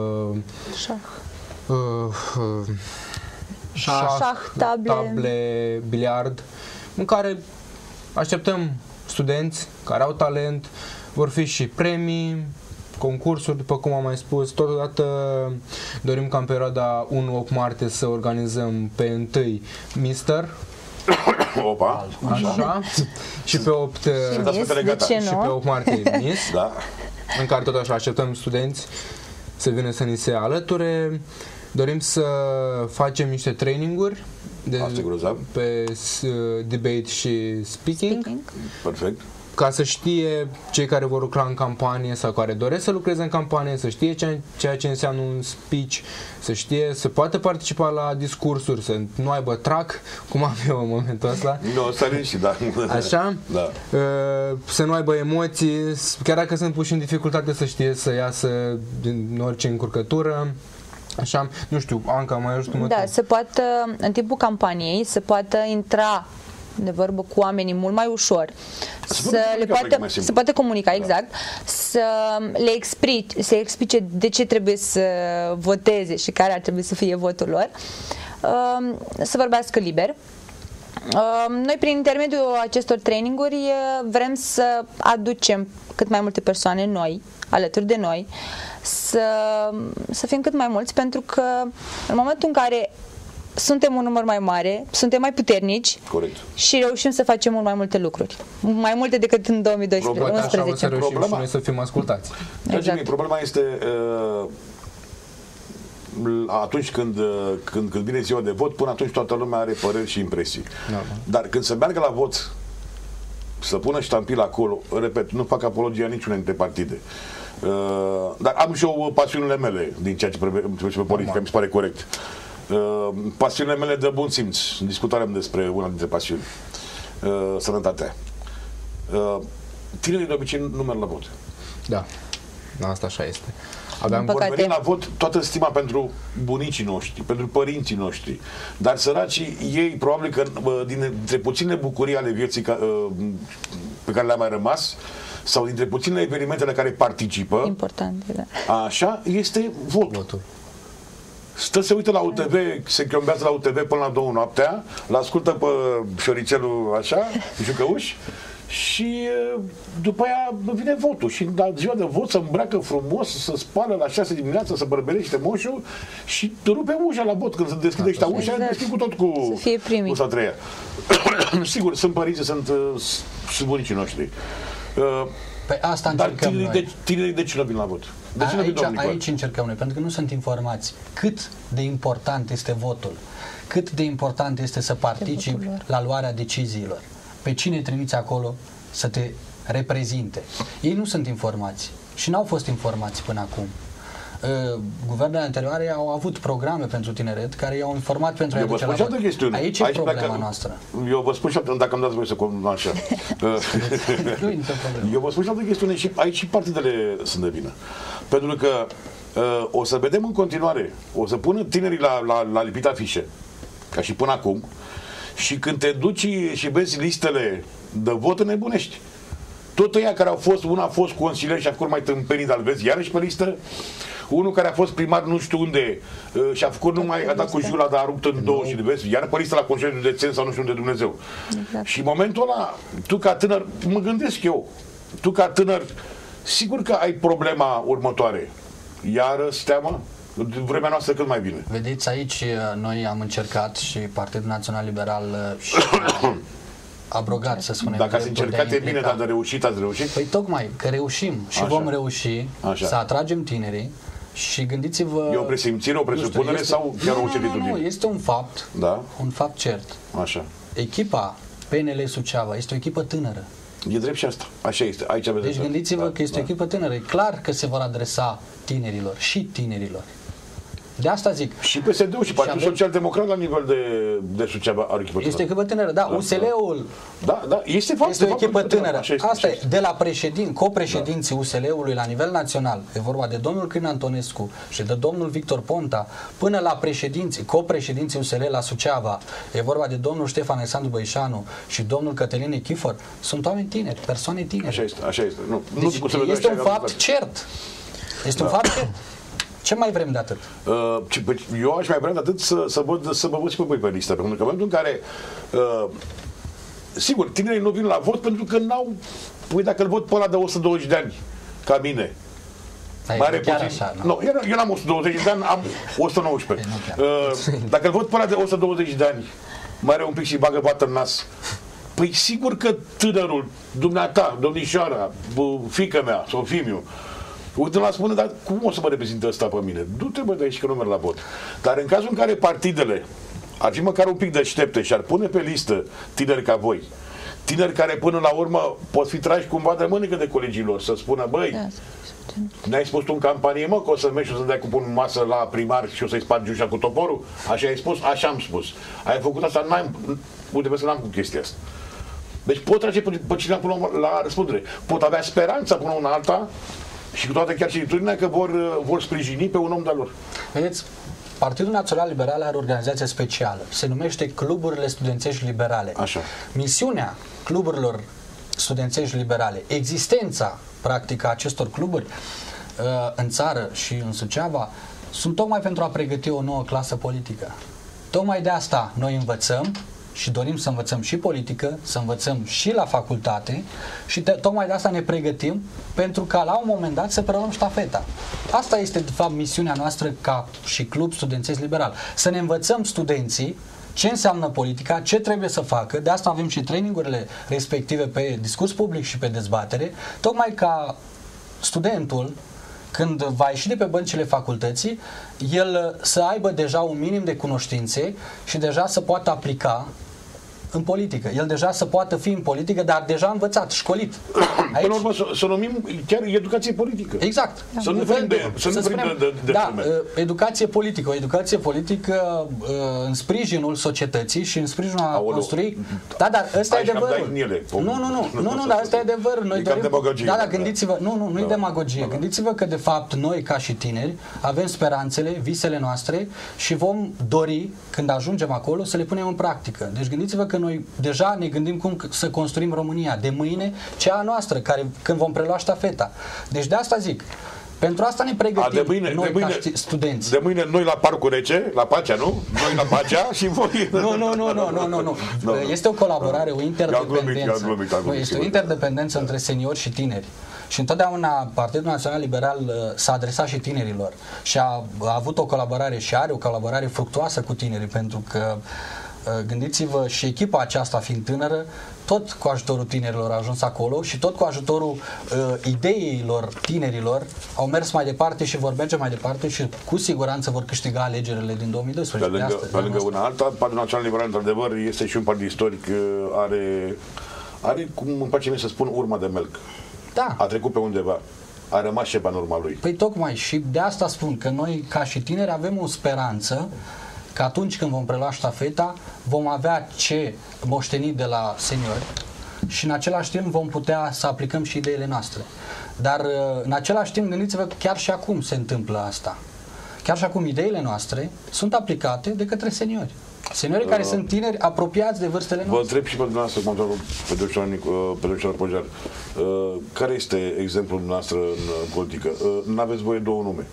șah, table, biliard, în care așteptăm studenți care au talent, vor fi și premii, concursuri, după cum am mai spus. Totodată dorim ca în perioada 1-8 martie să organizăm pe 1 Mister. Opa, așa. Și pe 8 și pe 8 martie Miss. Da. În care tot așa așteptăm studenți să vină să ni se alăture. Dorim să facem niște traininguri pe debate și speaking. Perfect. ca să știe cei care vor lucra în campanie sau care doresc să lucreze în campanie, să știe ceea ce înseamnă un speech, să știe, să poată participa la discursuri, să nu aibă trac, cum am eu în momentul ăsta. Nu, o să și da. Așa? Da. Să nu aibă emoții, chiar dacă sunt puși în dificultate, să știe să iasă din orice încurcătură. Așa, nu știu, Anca, mai ajută-mă. Da, să poată, în timpul campaniei, să poată intra de vorbă cu oamenii mult mai ușor, să poată comunica, exact, să le explice de ce trebuie să voteze și care ar trebui să fie votul lor, să vorbească liber. Noi, prin intermediul acestor traininguri, vrem să aducem cât mai multe persoane noi, alături de noi, să fim cât mai mulți, pentru că în momentul în care suntem un număr mai mare, suntem mai puternici. Corect. Și reușim să facem mult mai multe lucruri. Mai multe decât în 2012. Așa o să reușim și noi să fim ascultați. Exact. Problema este atunci când vine ziua de vot, până atunci toată lumea are păreri și impresii. Dar când se meargă la vot, să pună ștampila acolo, repet, nu fac apologia niciuna dintre partide. Dar am și eu pasiunile mele din ceea ce privește pe politică, mi se pare corect. Pasiunile mele de bun simț. Discutarăm despre una dintre pasiuni. Sănătatea. Tinerii de obicei nu merg la vot. Da, asta așa este. Vor veni la vot toată stima pentru bunicii noștri, pentru părinții noștri. Dar săracii ei, probabil că dintre puține bucurii ale vieții pe care le-a mai rămas, sau dintre puținele evenimente la care participă, important, da. Așa, este votul. Stă, se uită la UTV, se chiombează la UTV până la 2 noaptea, l-ascultă pe șoricelul așa, jucăuș, și după aia vine votul. Și la ziua de vot se îmbracă frumos, se spală la 6 dimineața, se bărbărește moșul și rupe ușa la vot. Când se deschide ăștia ușa, deschid cu tot cu ușa a treia. Sigur, sunt părinții, sunt bunicii noștri. Păi asta încercăm noi. Tinerii de ce nu vin la vot? Aici încercăm noi, pentru că nu sunt informați cât de important este votul, cât de important este să participi la luarea deciziilor. Pe cine trimiți acolo să te reprezinte. Ei nu sunt informați și n-au fost informați până acum. Guvernele anterioare au avut programe pentru tineret care i-au informat pentru a duce la vot. Aici e problema noastră. Eu vă spun și altă, dacă îmi dați voi să așa. Eu vă spun și altă chestiune și aici și partidele sunt de vină. Pentru că o să vedem în continuare, o să pună tinerii la lipit afișe, ca și până acum, și când te duci și vezi listele de vot, înnebunești. Tot ăia care au fost, unul a fost consilier și a făcut mai tâmpenit, dar vezi iarăși pe listă. Unul care a fost primar nu știu unde și a făcut numai, a dat cu jula, dar a rupt în două și vezi, iar pe listă la Consiliul Județean sau nu știu unde Dumnezeu. Exact. Și în momentul ăla, tu ca tânăr, mă gândesc eu, tu ca tânăr, sigur că ai problema următoare. Iară steamă? Vremea noastră cât mai bine. Vedeți, aici noi am încercat și Partidul Național Liberal și abrogat, să spunem. Dacă ați încercat e bine, dar de reușit ați reușit? Păi tocmai, că reușim și vom reuși să atragem tinerii și gândiți-vă... E o presimțire, o presupunere sau chiar o certitudine? Nu, este un fapt, un fapt cert. Așa. Echipa PNL Suceava este o echipă tânără. E drept și asta. Așa este. Aici aveți. Deci gândiți-vă că este o echipă tânără. E clar că se vor adresa tinerilor și tinerilor. De asta zic. Și PSD-ul și Partidul Social-Democrat la nivel de Suceava are echipă tânără. Este o echipă tânără, da. USL-ul este o echipă tânără. Asta e. De la președinți, copreședinții USL-ului la nivel național, e vorba de domnul Crin Antonescu și de domnul Victor Ponta, până la președinții, copreședinții USL la Suceava, e vorba de domnul Ștefan Alexandru Băișanu și domnul Cătălin Echifor, sunt oameni tineri, persoane tinere. Așa este, așa este. Deci este un fapt cert. Este un fapt cert. Ce mai vrem de atât? Eu aș mai vrea de atât să vă văd și pe voi pe listă. Pentru că în momentul în care sigur, tinerii nu vin la vot pentru că n-au... Păi dacă îl vot pe ăla de 120 de ani, ca mine, chiar așa, nu, eu n-am 120 de ani, am 119. Dacă îl vot pe ăla de 120 de ani, mai are un pic și bagă bată în nas. Păi sigur că tânărul, dumneata, domnișoara, fiica mea sau fiul uite la spune, dar cum o să mă reprezintă ăsta pe mine? Du-te bă de aici că nu merg la vot. Dar în cazul în care partidele ar fi măcar un pic deștepte și ar pune pe listă tineri ca voi, tineri care până la urmă pot fi trași cumva de mânecă de colegii lor, să spună, băi, ne-ai spus tu în campanie, mă, că o să mergi și o să dai cu pun masă la primar și o să-i spargi ușa cu toporul? Așa ai spus? Așa am spus. Ai făcut asta? Uite, să n-am cu chestia asta. Deci pot trage pe cineva până la răspundere. Pot avea speranța până una alta și cu toate chiar certitudinea că vor sprijini pe un om de-al lor. Vedeți, Partidul Național Liberal are o organizație specială. Se numește Cluburile Studențești Liberale. Așa. Misiunea cluburilor studențești liberale, existența practică a acestor cluburi în țară și în Suceava, sunt tocmai pentru a pregăti o nouă clasă politică. Tocmai de asta noi învățăm și dorim să învățăm și politică, să învățăm și la facultate și tocmai de asta ne pregătim pentru ca la un moment dat să preluăm ștafeta. Asta este de fapt misiunea noastră ca și club studențesc liberal. Să ne învățăm studenții ce înseamnă politica, ce trebuie să facă, de asta avem și trainingurile respective pe discurs public și pe dezbatere, tocmai ca studentul, când va ieși de pe băncile facultății, el să aibă deja un minim de cunoștințe și deja să poată aplica în politică. El deja să poată fi în politică, dar deja învățat, școlit. Aici... Până la urmă, să numim chiar educație politică. Exact. Să nu vorbim de educație politică. O educație politică în sprijinul societății și în sprijinul a construi... Da, dar ăsta e adevărul. Nu, dar ăsta e adevărul. Noi dorim... Da, gândiți-vă, nu-i demagogie. Gândiți-vă că de fapt noi ca și tineri avem speranțele, visele noastre și vom dori, când ajungem acolo, să le punem în practică. Deci gândiți-vă că noi deja ne gândim cum să construim România de mâine, cea a noastră, care când vom prelua ștafeta. Deci de asta zic, pentru asta ne pregătim noi ca studenți. De mâine noi la Parcul Rece, la Pacea, nu? Noi la Pacea și voi... Nu. Este o colaborare, o interdependență. Este o interdependență între seniori și tineri. Și întotdeauna Partidul Național Liberal s-a adresat și tinerilor și a avut o colaborare și are o colaborare fructuoasă cu tinerii, pentru că gândiți-vă, și echipa aceasta fiind tânără, tot cu ajutorul tinerilor a ajuns acolo și tot cu ajutorul ideilor tinerilor au mers mai departe și vor merge mai departe și cu siguranță vor câștiga alegerile din 2012. Pe lângă una alta, Partidul Național Liberal, într-adevăr, este și un partid istoric, are, cum îmi place mie să spun, urma de melc. Da. A trecut pe undeva. A rămas ceva în urma lui. Păi tocmai, și de asta spun că noi, ca și tineri, avem o speranță că atunci când vom prelua ștafeta, vom avea ce moșteni de la seniori și în același timp vom putea să aplicăm și ideile noastre. Dar în același timp, gândiți-vă, chiar și acum se întâmplă asta. Chiar și acum ideile noastre sunt aplicate de către seniori. Seniorii care sunt tineri, apropiați de vârstele noastre. Vă întreb și pe dumneavoastră, pe domnul Pojar, care este exemplul dumneavoastră în politică? N-aveți voie două nume.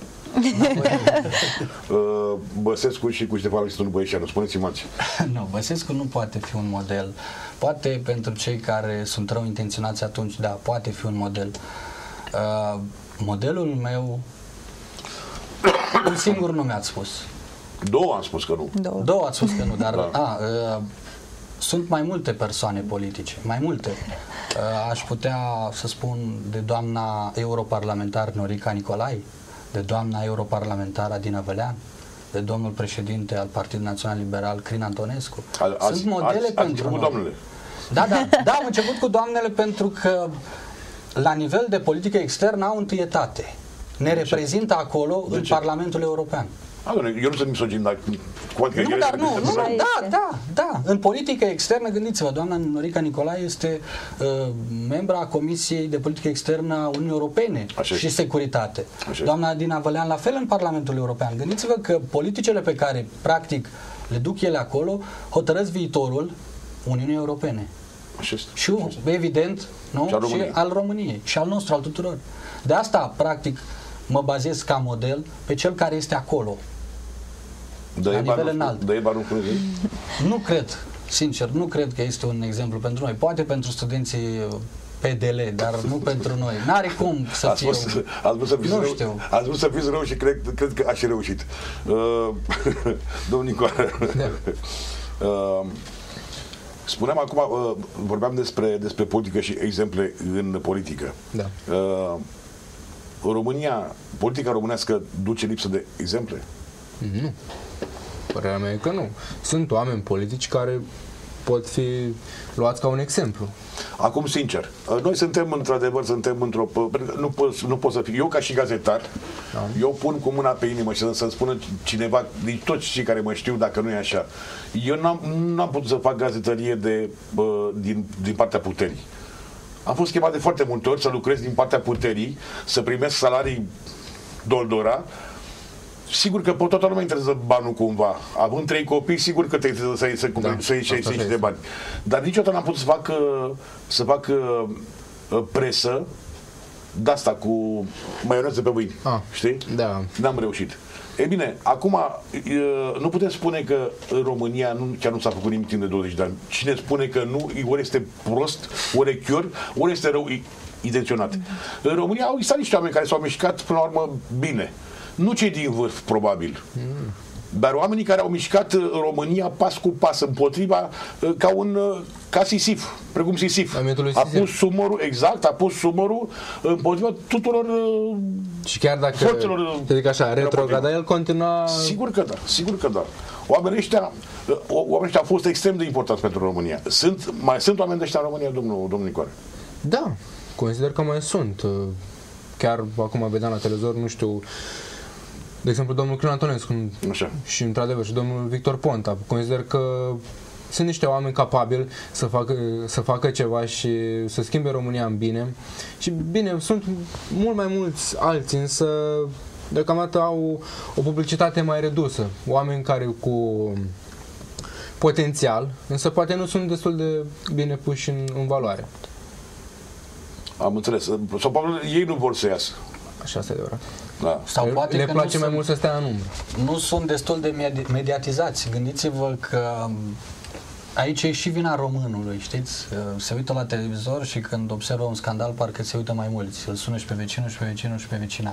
Băsescu și cu Ștefan Alexandru Băieșanu, spuneți-mi alții. Nu, Băsescu nu poate fi un model. Poate pentru cei care sunt rău intenționați atunci, da, poate fi un model. Modelul meu, un singur nu mi-ați spus. Două am spus că nu. Două ați spus că nu, dar sunt mai multe persoane politice, mai multe. Aș putea să spun de doamna europarlamentar Norica Nicolae, de doamna europarlamentar Adina Vălean, de domnul președinte al Partidului Național Liberal Crin Antonescu. Sunt modele pentru noi. Doamnele. Da, am început cu doamnele pentru că la nivel de politică externă au întâietate. Ne reprezintă acolo în Parlamentul European. Eu nu sunt misogin, dar da. În politică externă, gândiți-vă, doamna Norica Nicolae este membra Comisiei de Politică Externă a Uniunii Europene și Securitate. Doamna Adina Vălean la fel în Parlamentul European. Gândiți-vă că politicile pe care practic le duc ele acolo hotărăsc viitorul Uniunii Europene. Și evident, nu? Și al României și al nostru, al tuturor. De asta, practic, mă bazez ca model pe cel care este acolo, la nivel înalt. Nu cred, sincer, nu cred că este un exemplu pentru noi. Poate pentru studenții PDL, dar nu pentru noi. N-are cum să fie... Ați vrut să fiți rău și cred că a și reușit. Domnul Nicola, spuneam acum, vorbeam despre politică și exemple în politică. Da. România, politica românească duce lipsă de exemple? Nu. Părerea mea e că nu. Sunt oameni politici care pot fi luați ca un exemplu. Acum, sincer, noi suntem, într-adevăr, nu pot să fiu, eu ca și gazetar, eu pun cu mâna pe inimă și să-mi spună cineva, din toți cei care mă știu, dacă nu e așa, eu n-am putut să fac gazetărie din partea puterii. Am fost chemat de foarte multe ori să lucrez din partea puterii, să primesc salarii doldora. Sigur că pe toată lumea interesează banul cumva. Având 3 copii, sigur că te interesează să iei 60 de bani. Dar niciodată n-am putut să fac presă de asta cu maioneză pe mâini. Știi? Da. N-am reușit. E bine, acum nu putem spune că în România chiar nu s-a făcut nimic timp de 20 de ani. Cine spune că nu, ori este prost, ori e chior, ori este rău intenționat. În România au existat niște oameni care s-au mișcat până la urmă bine. Nu cei din vârf, probabil. Dar oamenii care au mișcat România pas cu pas împotriva, ca Sisif, precum Sisif. A pus sumărul, exact, a pus sumărul împotriva tuturor și chiar dacă forțelor. Te zic așa, retrograda, el continua. Sigur că da, sigur că da. Oamenii ăștia au fost extrem de importanți pentru România. Mai sunt oameni de ăștia în România, domnul Nicolae? Da, consider că mai sunt. Chiar acum vedeam la televizor, nu știu, de exemplu, domnul Cristian Antonescu și, într-adevăr, și domnul Victor Ponta. Consider că sunt niște oameni capabili să facă ceva și să schimbe România în bine. Și, bine, sunt mult mai mulți alții, însă deocamdată au o publicitate mai redusă. Oameni care cu potențial, însă poate nu sunt destul de bine puși în valoare. Am înțeles. Sau probabil ei nu vor să iasă. Așa este adevărat. Da. Sau poate le că place mai mult să stea în umbră. Nu sunt destul de mediatizați. Gândiți-vă că aici e și vina românului, știți? Se uită la televizor și când observă un scandal, parcă se uită mai mulți. Îl sună și pe vecinul, și pe vecinul, și pe vecina.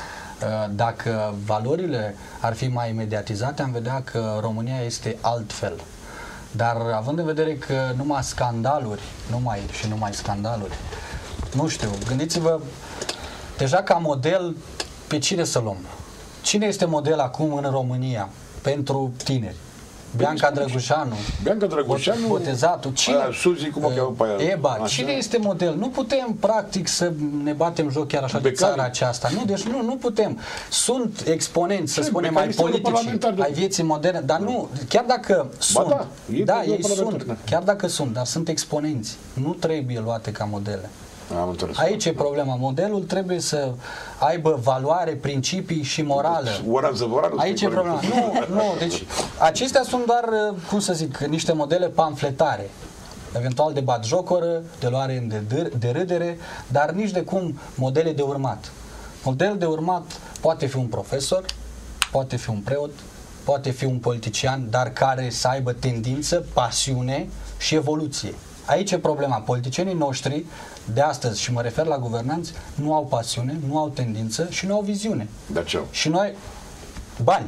Dacă valorile ar fi mai mediatizate, am vedea că România este altfel. Dar având în vedere că numai scandaluri, numai scandaluri, nu știu, gândiți-vă deja ca model pe cine să luăm. Cine este model acum în România pentru tineri? Bianca Drăgușanu, Botezatul, cine? Suzi, cum o cheamă pe aia? Eba, cine este model? Nu putem practic să ne batem joc chiar așa de țara aceasta. Nu, deci nu putem. Sunt exponenți, să spunem, mai politici, ai vieții moderne, dar nu, chiar dacă sunt, ei sunt, chiar dacă sunt, dar sunt exponenți. Nu trebuie luate ca modele. Aici e problema. Modelul trebuie să aibă valoare, principii și morală. Aici e problema. Nu, deci acestea sunt doar, cum să zic, niște modele pamfletare. Eventual de batjocoră, de luare de râdere, dar nici de cum modele de urmat. Model de urmat poate fi un profesor, poate fi un preot, poate fi un politician, dar care să aibă tendință, pasiune și evoluție. Aici e problema. Politicienii noștri de astăzi, și mă refer la guvernanți, nu au pasiune, nu au tendință și nu au viziune. De ce? Și noi, bani.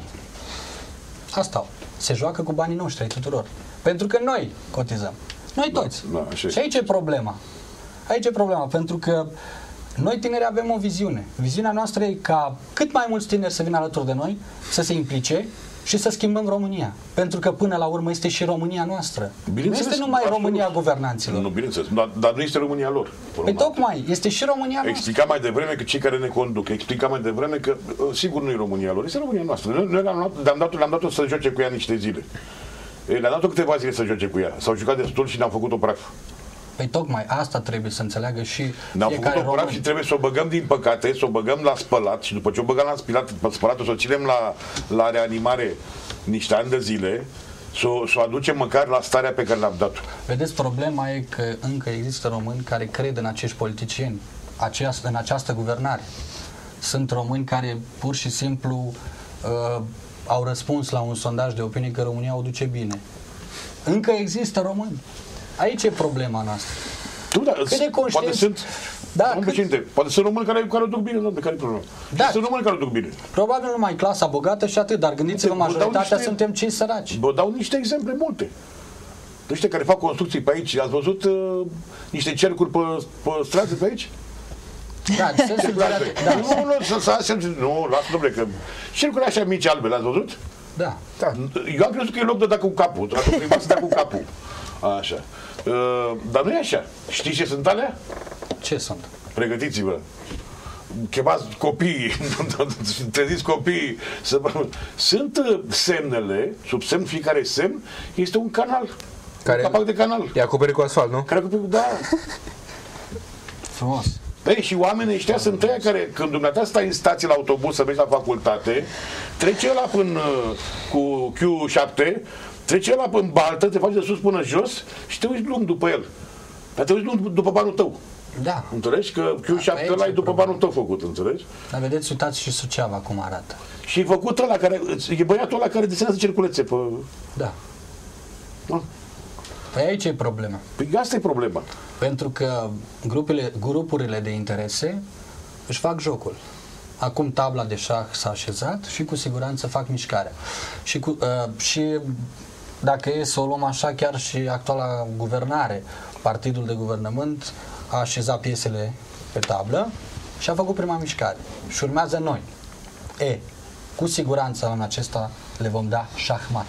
Asta au. Se joacă cu banii noștri, ai tuturor. Pentru că noi cotizăm. Noi toți. Și aici e problema. Aici e problema, pentru că noi tineri avem o viziune. Viziunea noastră e ca cât mai mulți tineri să vină alături de noi, să se implice și să schimbăm România. Pentru că până la urmă este și România noastră. Nu este numai România guvernanților. Nu, bineînțeles, dar nu este România lor. Păi tocmai, este și România noastră. Explica mai devreme că cei care ne conduc, explica mai devreme că sigur nu e România lor, este România noastră. Noi le-am dat-o să joace cu ea niște zile. Le-am dat-o câteva zile să joace cu ea. S-au jucat destul și ne-am făcut-o praf. Păi tocmai asta trebuie să înțeleagă și ne-am făcut-o praf și trebuie să o băgăm, din păcate, să o băgăm la spălat și după ce o băgăm la spălat, o să o ținem la reanimare niște ani de zile, să o aducem măcar la starea pe care le-am dat-o. Vedeți, problema e că încă există români care cred în acești politicieni, în această guvernare. Sunt români care pur și simplu au răspuns la un sondaj de opinie că România o duce bine. Încă există români. Aici e problema noastră. Cât de conștienți... Poate sunt români care o duc bine, de care problema? Da. Sunt români care o duc bine. Probabil numai clasa bogată și atât, dar gândiți-vă, majoritatea suntem cei săraci. Vă dau niște exemple multe. Ăștia care fac construcții pe aici, ați văzut niște cercuri pe stradă pe aici? Da, nu, lasă, dom'le, că cercuri așa mici albe, le-ați văzut? Da. Eu am crezut că e loc de dat cu capul, dacă prima să dea cu capul. Așa. Dar nu e așa. Știți ce sunt alea? Ce sunt? Pregătiți-vă. Chemați copiii, treziți copiii. Sunt semnele, sub semn, fiecare semn este un canal. Care un capac de canal. E acoperit cu asfalt, nu? Care da. Frumos. Ei, și oamenii ăștia sunt ăia care, când dumneavoastră stai în stație la autobuz să mergi la facultate, trece ăla până cu Q7, trece ăla până baltă, te faci de sus până jos și te uiți lung după el. Dar te uiți lung după banul tău. Da. Înțelegi? Că Q7 ăla e după banul tău făcut, înțelegi? Dar vedeți, uitați și Suceava cum arată. Și e făcut ăla care, e băiatul ăla care desenează circulețe pe... Da. Da. Păi aici e problema. Păi asta e problema. Pentru că grupurile de interese își fac jocul. Acum tabla de șah s-a așezat și cu siguranță fac mișcarea. Și dacă e să o luăm așa, chiar și actuala guvernare, partidul de guvernământ a așezat piesele pe tablă și a făcut prima mișcare. Și urmează noi. Cu siguranță în acesta le vom da șahmat.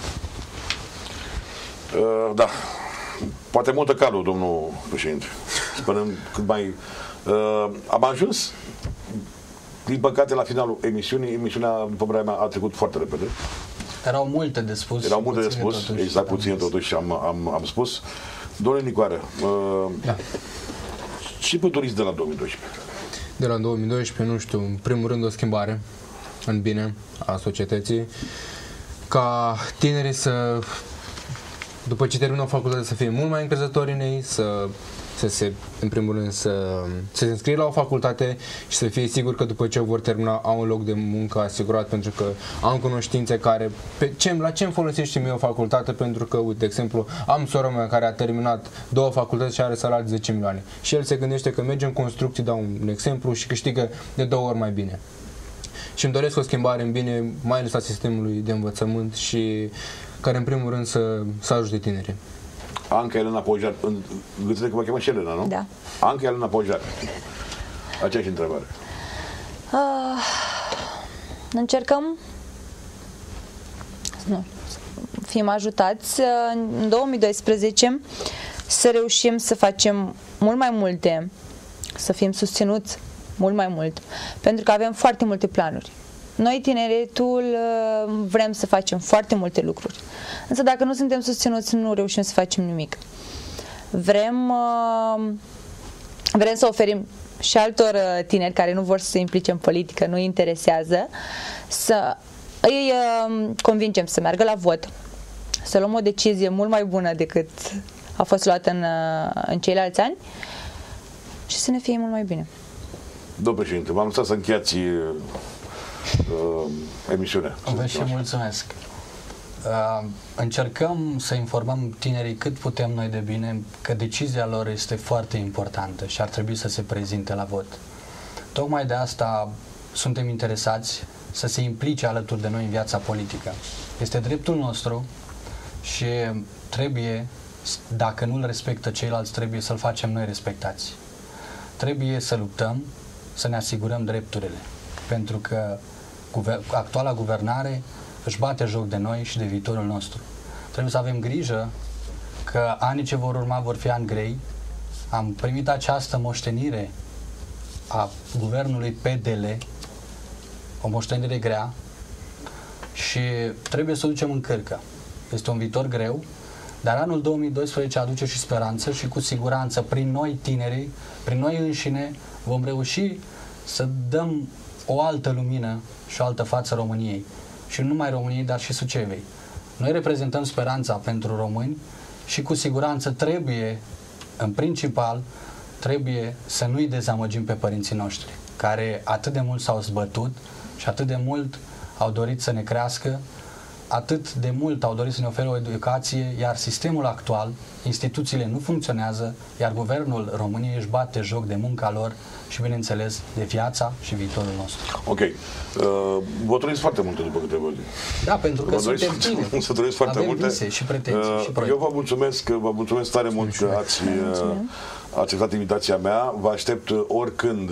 Da. Poate multă calul, domnul președinte. Sperăm cât mai... am ajuns, din păcate, la finalul emisiunii. Emisiunea, după părerea mea, a trecut foarte repede. Erau multe de spus. Erau multe de spus, totuși, exact, puțin totuși am spus. Domnule Nicoară, da. ce vă doriți de la 2012? De la 2012, nu știu, în primul rând o schimbare în bine a societății, ca tinerii să, după ce termină o facultate, să fie mult mai încrezători în ei, să se, în primul rând, să se înscrie la o facultate și să fie sigur că după ce o vor termina au un loc de muncă asigurat, pentru că am cunoștințe care, la ce îmi folosește mie o facultate, pentru că, uite, de exemplu, am sora mea care a terminat 2 facultăți și are salariu de 10 milioane și el se gândește că merge în construcții, dau un exemplu, și câștigă de 2 ori mai bine. Și îmi doresc o schimbare în bine, mai ales a sistemului de învățămănt și care, în primul rând, să ajute tinerii. Anca Elena Pojar, gândiți că vă cheamă și Elena, nu? Da. Anca Elena Pojar. Aceeași întrebare. Încercăm fim ajutați în 2012 să reușim să facem mult mai multe, să fim susținuți mult mai mult, pentru că avem foarte multe planuri. Noi, tineretul, vrem să facem foarte multe lucruri. Însă dacă nu suntem susținuți, nu reușim să facem nimic. Vrem să oferim și altor tineri care nu vor să se implice în politică, nu îi interesează, să îi convingem să meargă la vot, să luăm o decizie mult mai bună decât a fost luată în ceilalți ani și să ne fie mult mai bine. Domnul președinte, v-am lăsat să încheiați emisiunea. Vă și mulțumesc. Încercăm să informăm tinerii cât putem noi de bine că decizia lor este foarte importantă și ar trebui să se prezinte la vot. Tocmai de asta suntem interesați să se implice alături de noi în viața politică. Este dreptul nostru și trebuie, dacă nu-l respectă ceilalți, trebuie să-l facem noi respectați. Trebuie să luptăm, să ne asigurăm drepturile, pentru că actuala guvernare își bate joc de noi și de viitorul nostru. Trebuie să avem grijă că anii ce vor urma vor fi ani grei. Am primit această moștenire a guvernului PDL, o moștenire grea, și trebuie să o ducem în cârcă. Este un viitor greu, dar anul 2012 aduce și speranță și cu siguranță prin noi tinerii, prin noi înșine, vom reuși să dăm o altă lumină și o altă față României. Și nu numai României, dar și Sucevei. Noi reprezentăm speranța pentru români și cu siguranță trebuie, în principal, trebuie să nu-i dezamăgim pe părinții noștri, care atât de mult s-au zbătut și atât de mult au dorit să ne crească, atât de mult au dorit să ne ofere o educație, iar sistemul actual, instituțiile nu funcționează, iar guvernul României își bate joc de munca lor și, bineînțeles, de viața și viitorul nostru. Ok. Vă doresc foarte multe, după câte văd. Da, pentru că suntem tineri. Să doresc foarte avem multe. vise și pretenții și proiecte. Eu vă mulțumesc tare mult că ați acceptat invitația mea. Vă aștept oricând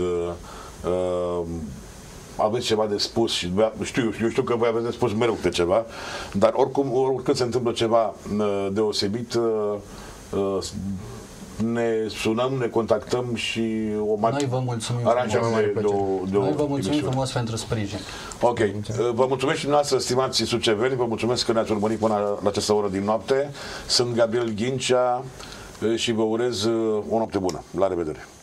aveți ceva de spus și eu știu că voi aveți de spus mereu câte ceva, dar oricând se întâmplă ceva deosebit, ne sunăm, ne contactăm și Noi vă mulțumim aranjăm Noi vă mulțumim frumos pentru sprijin. Ok. Vă mulțumesc și dumneavoastră, stimați suceveni, vă mulțumesc că ne-ați urmărit până la această oră din noapte. Sunt Gabriel Ghincea și vă urez o noapte bună. La revedere!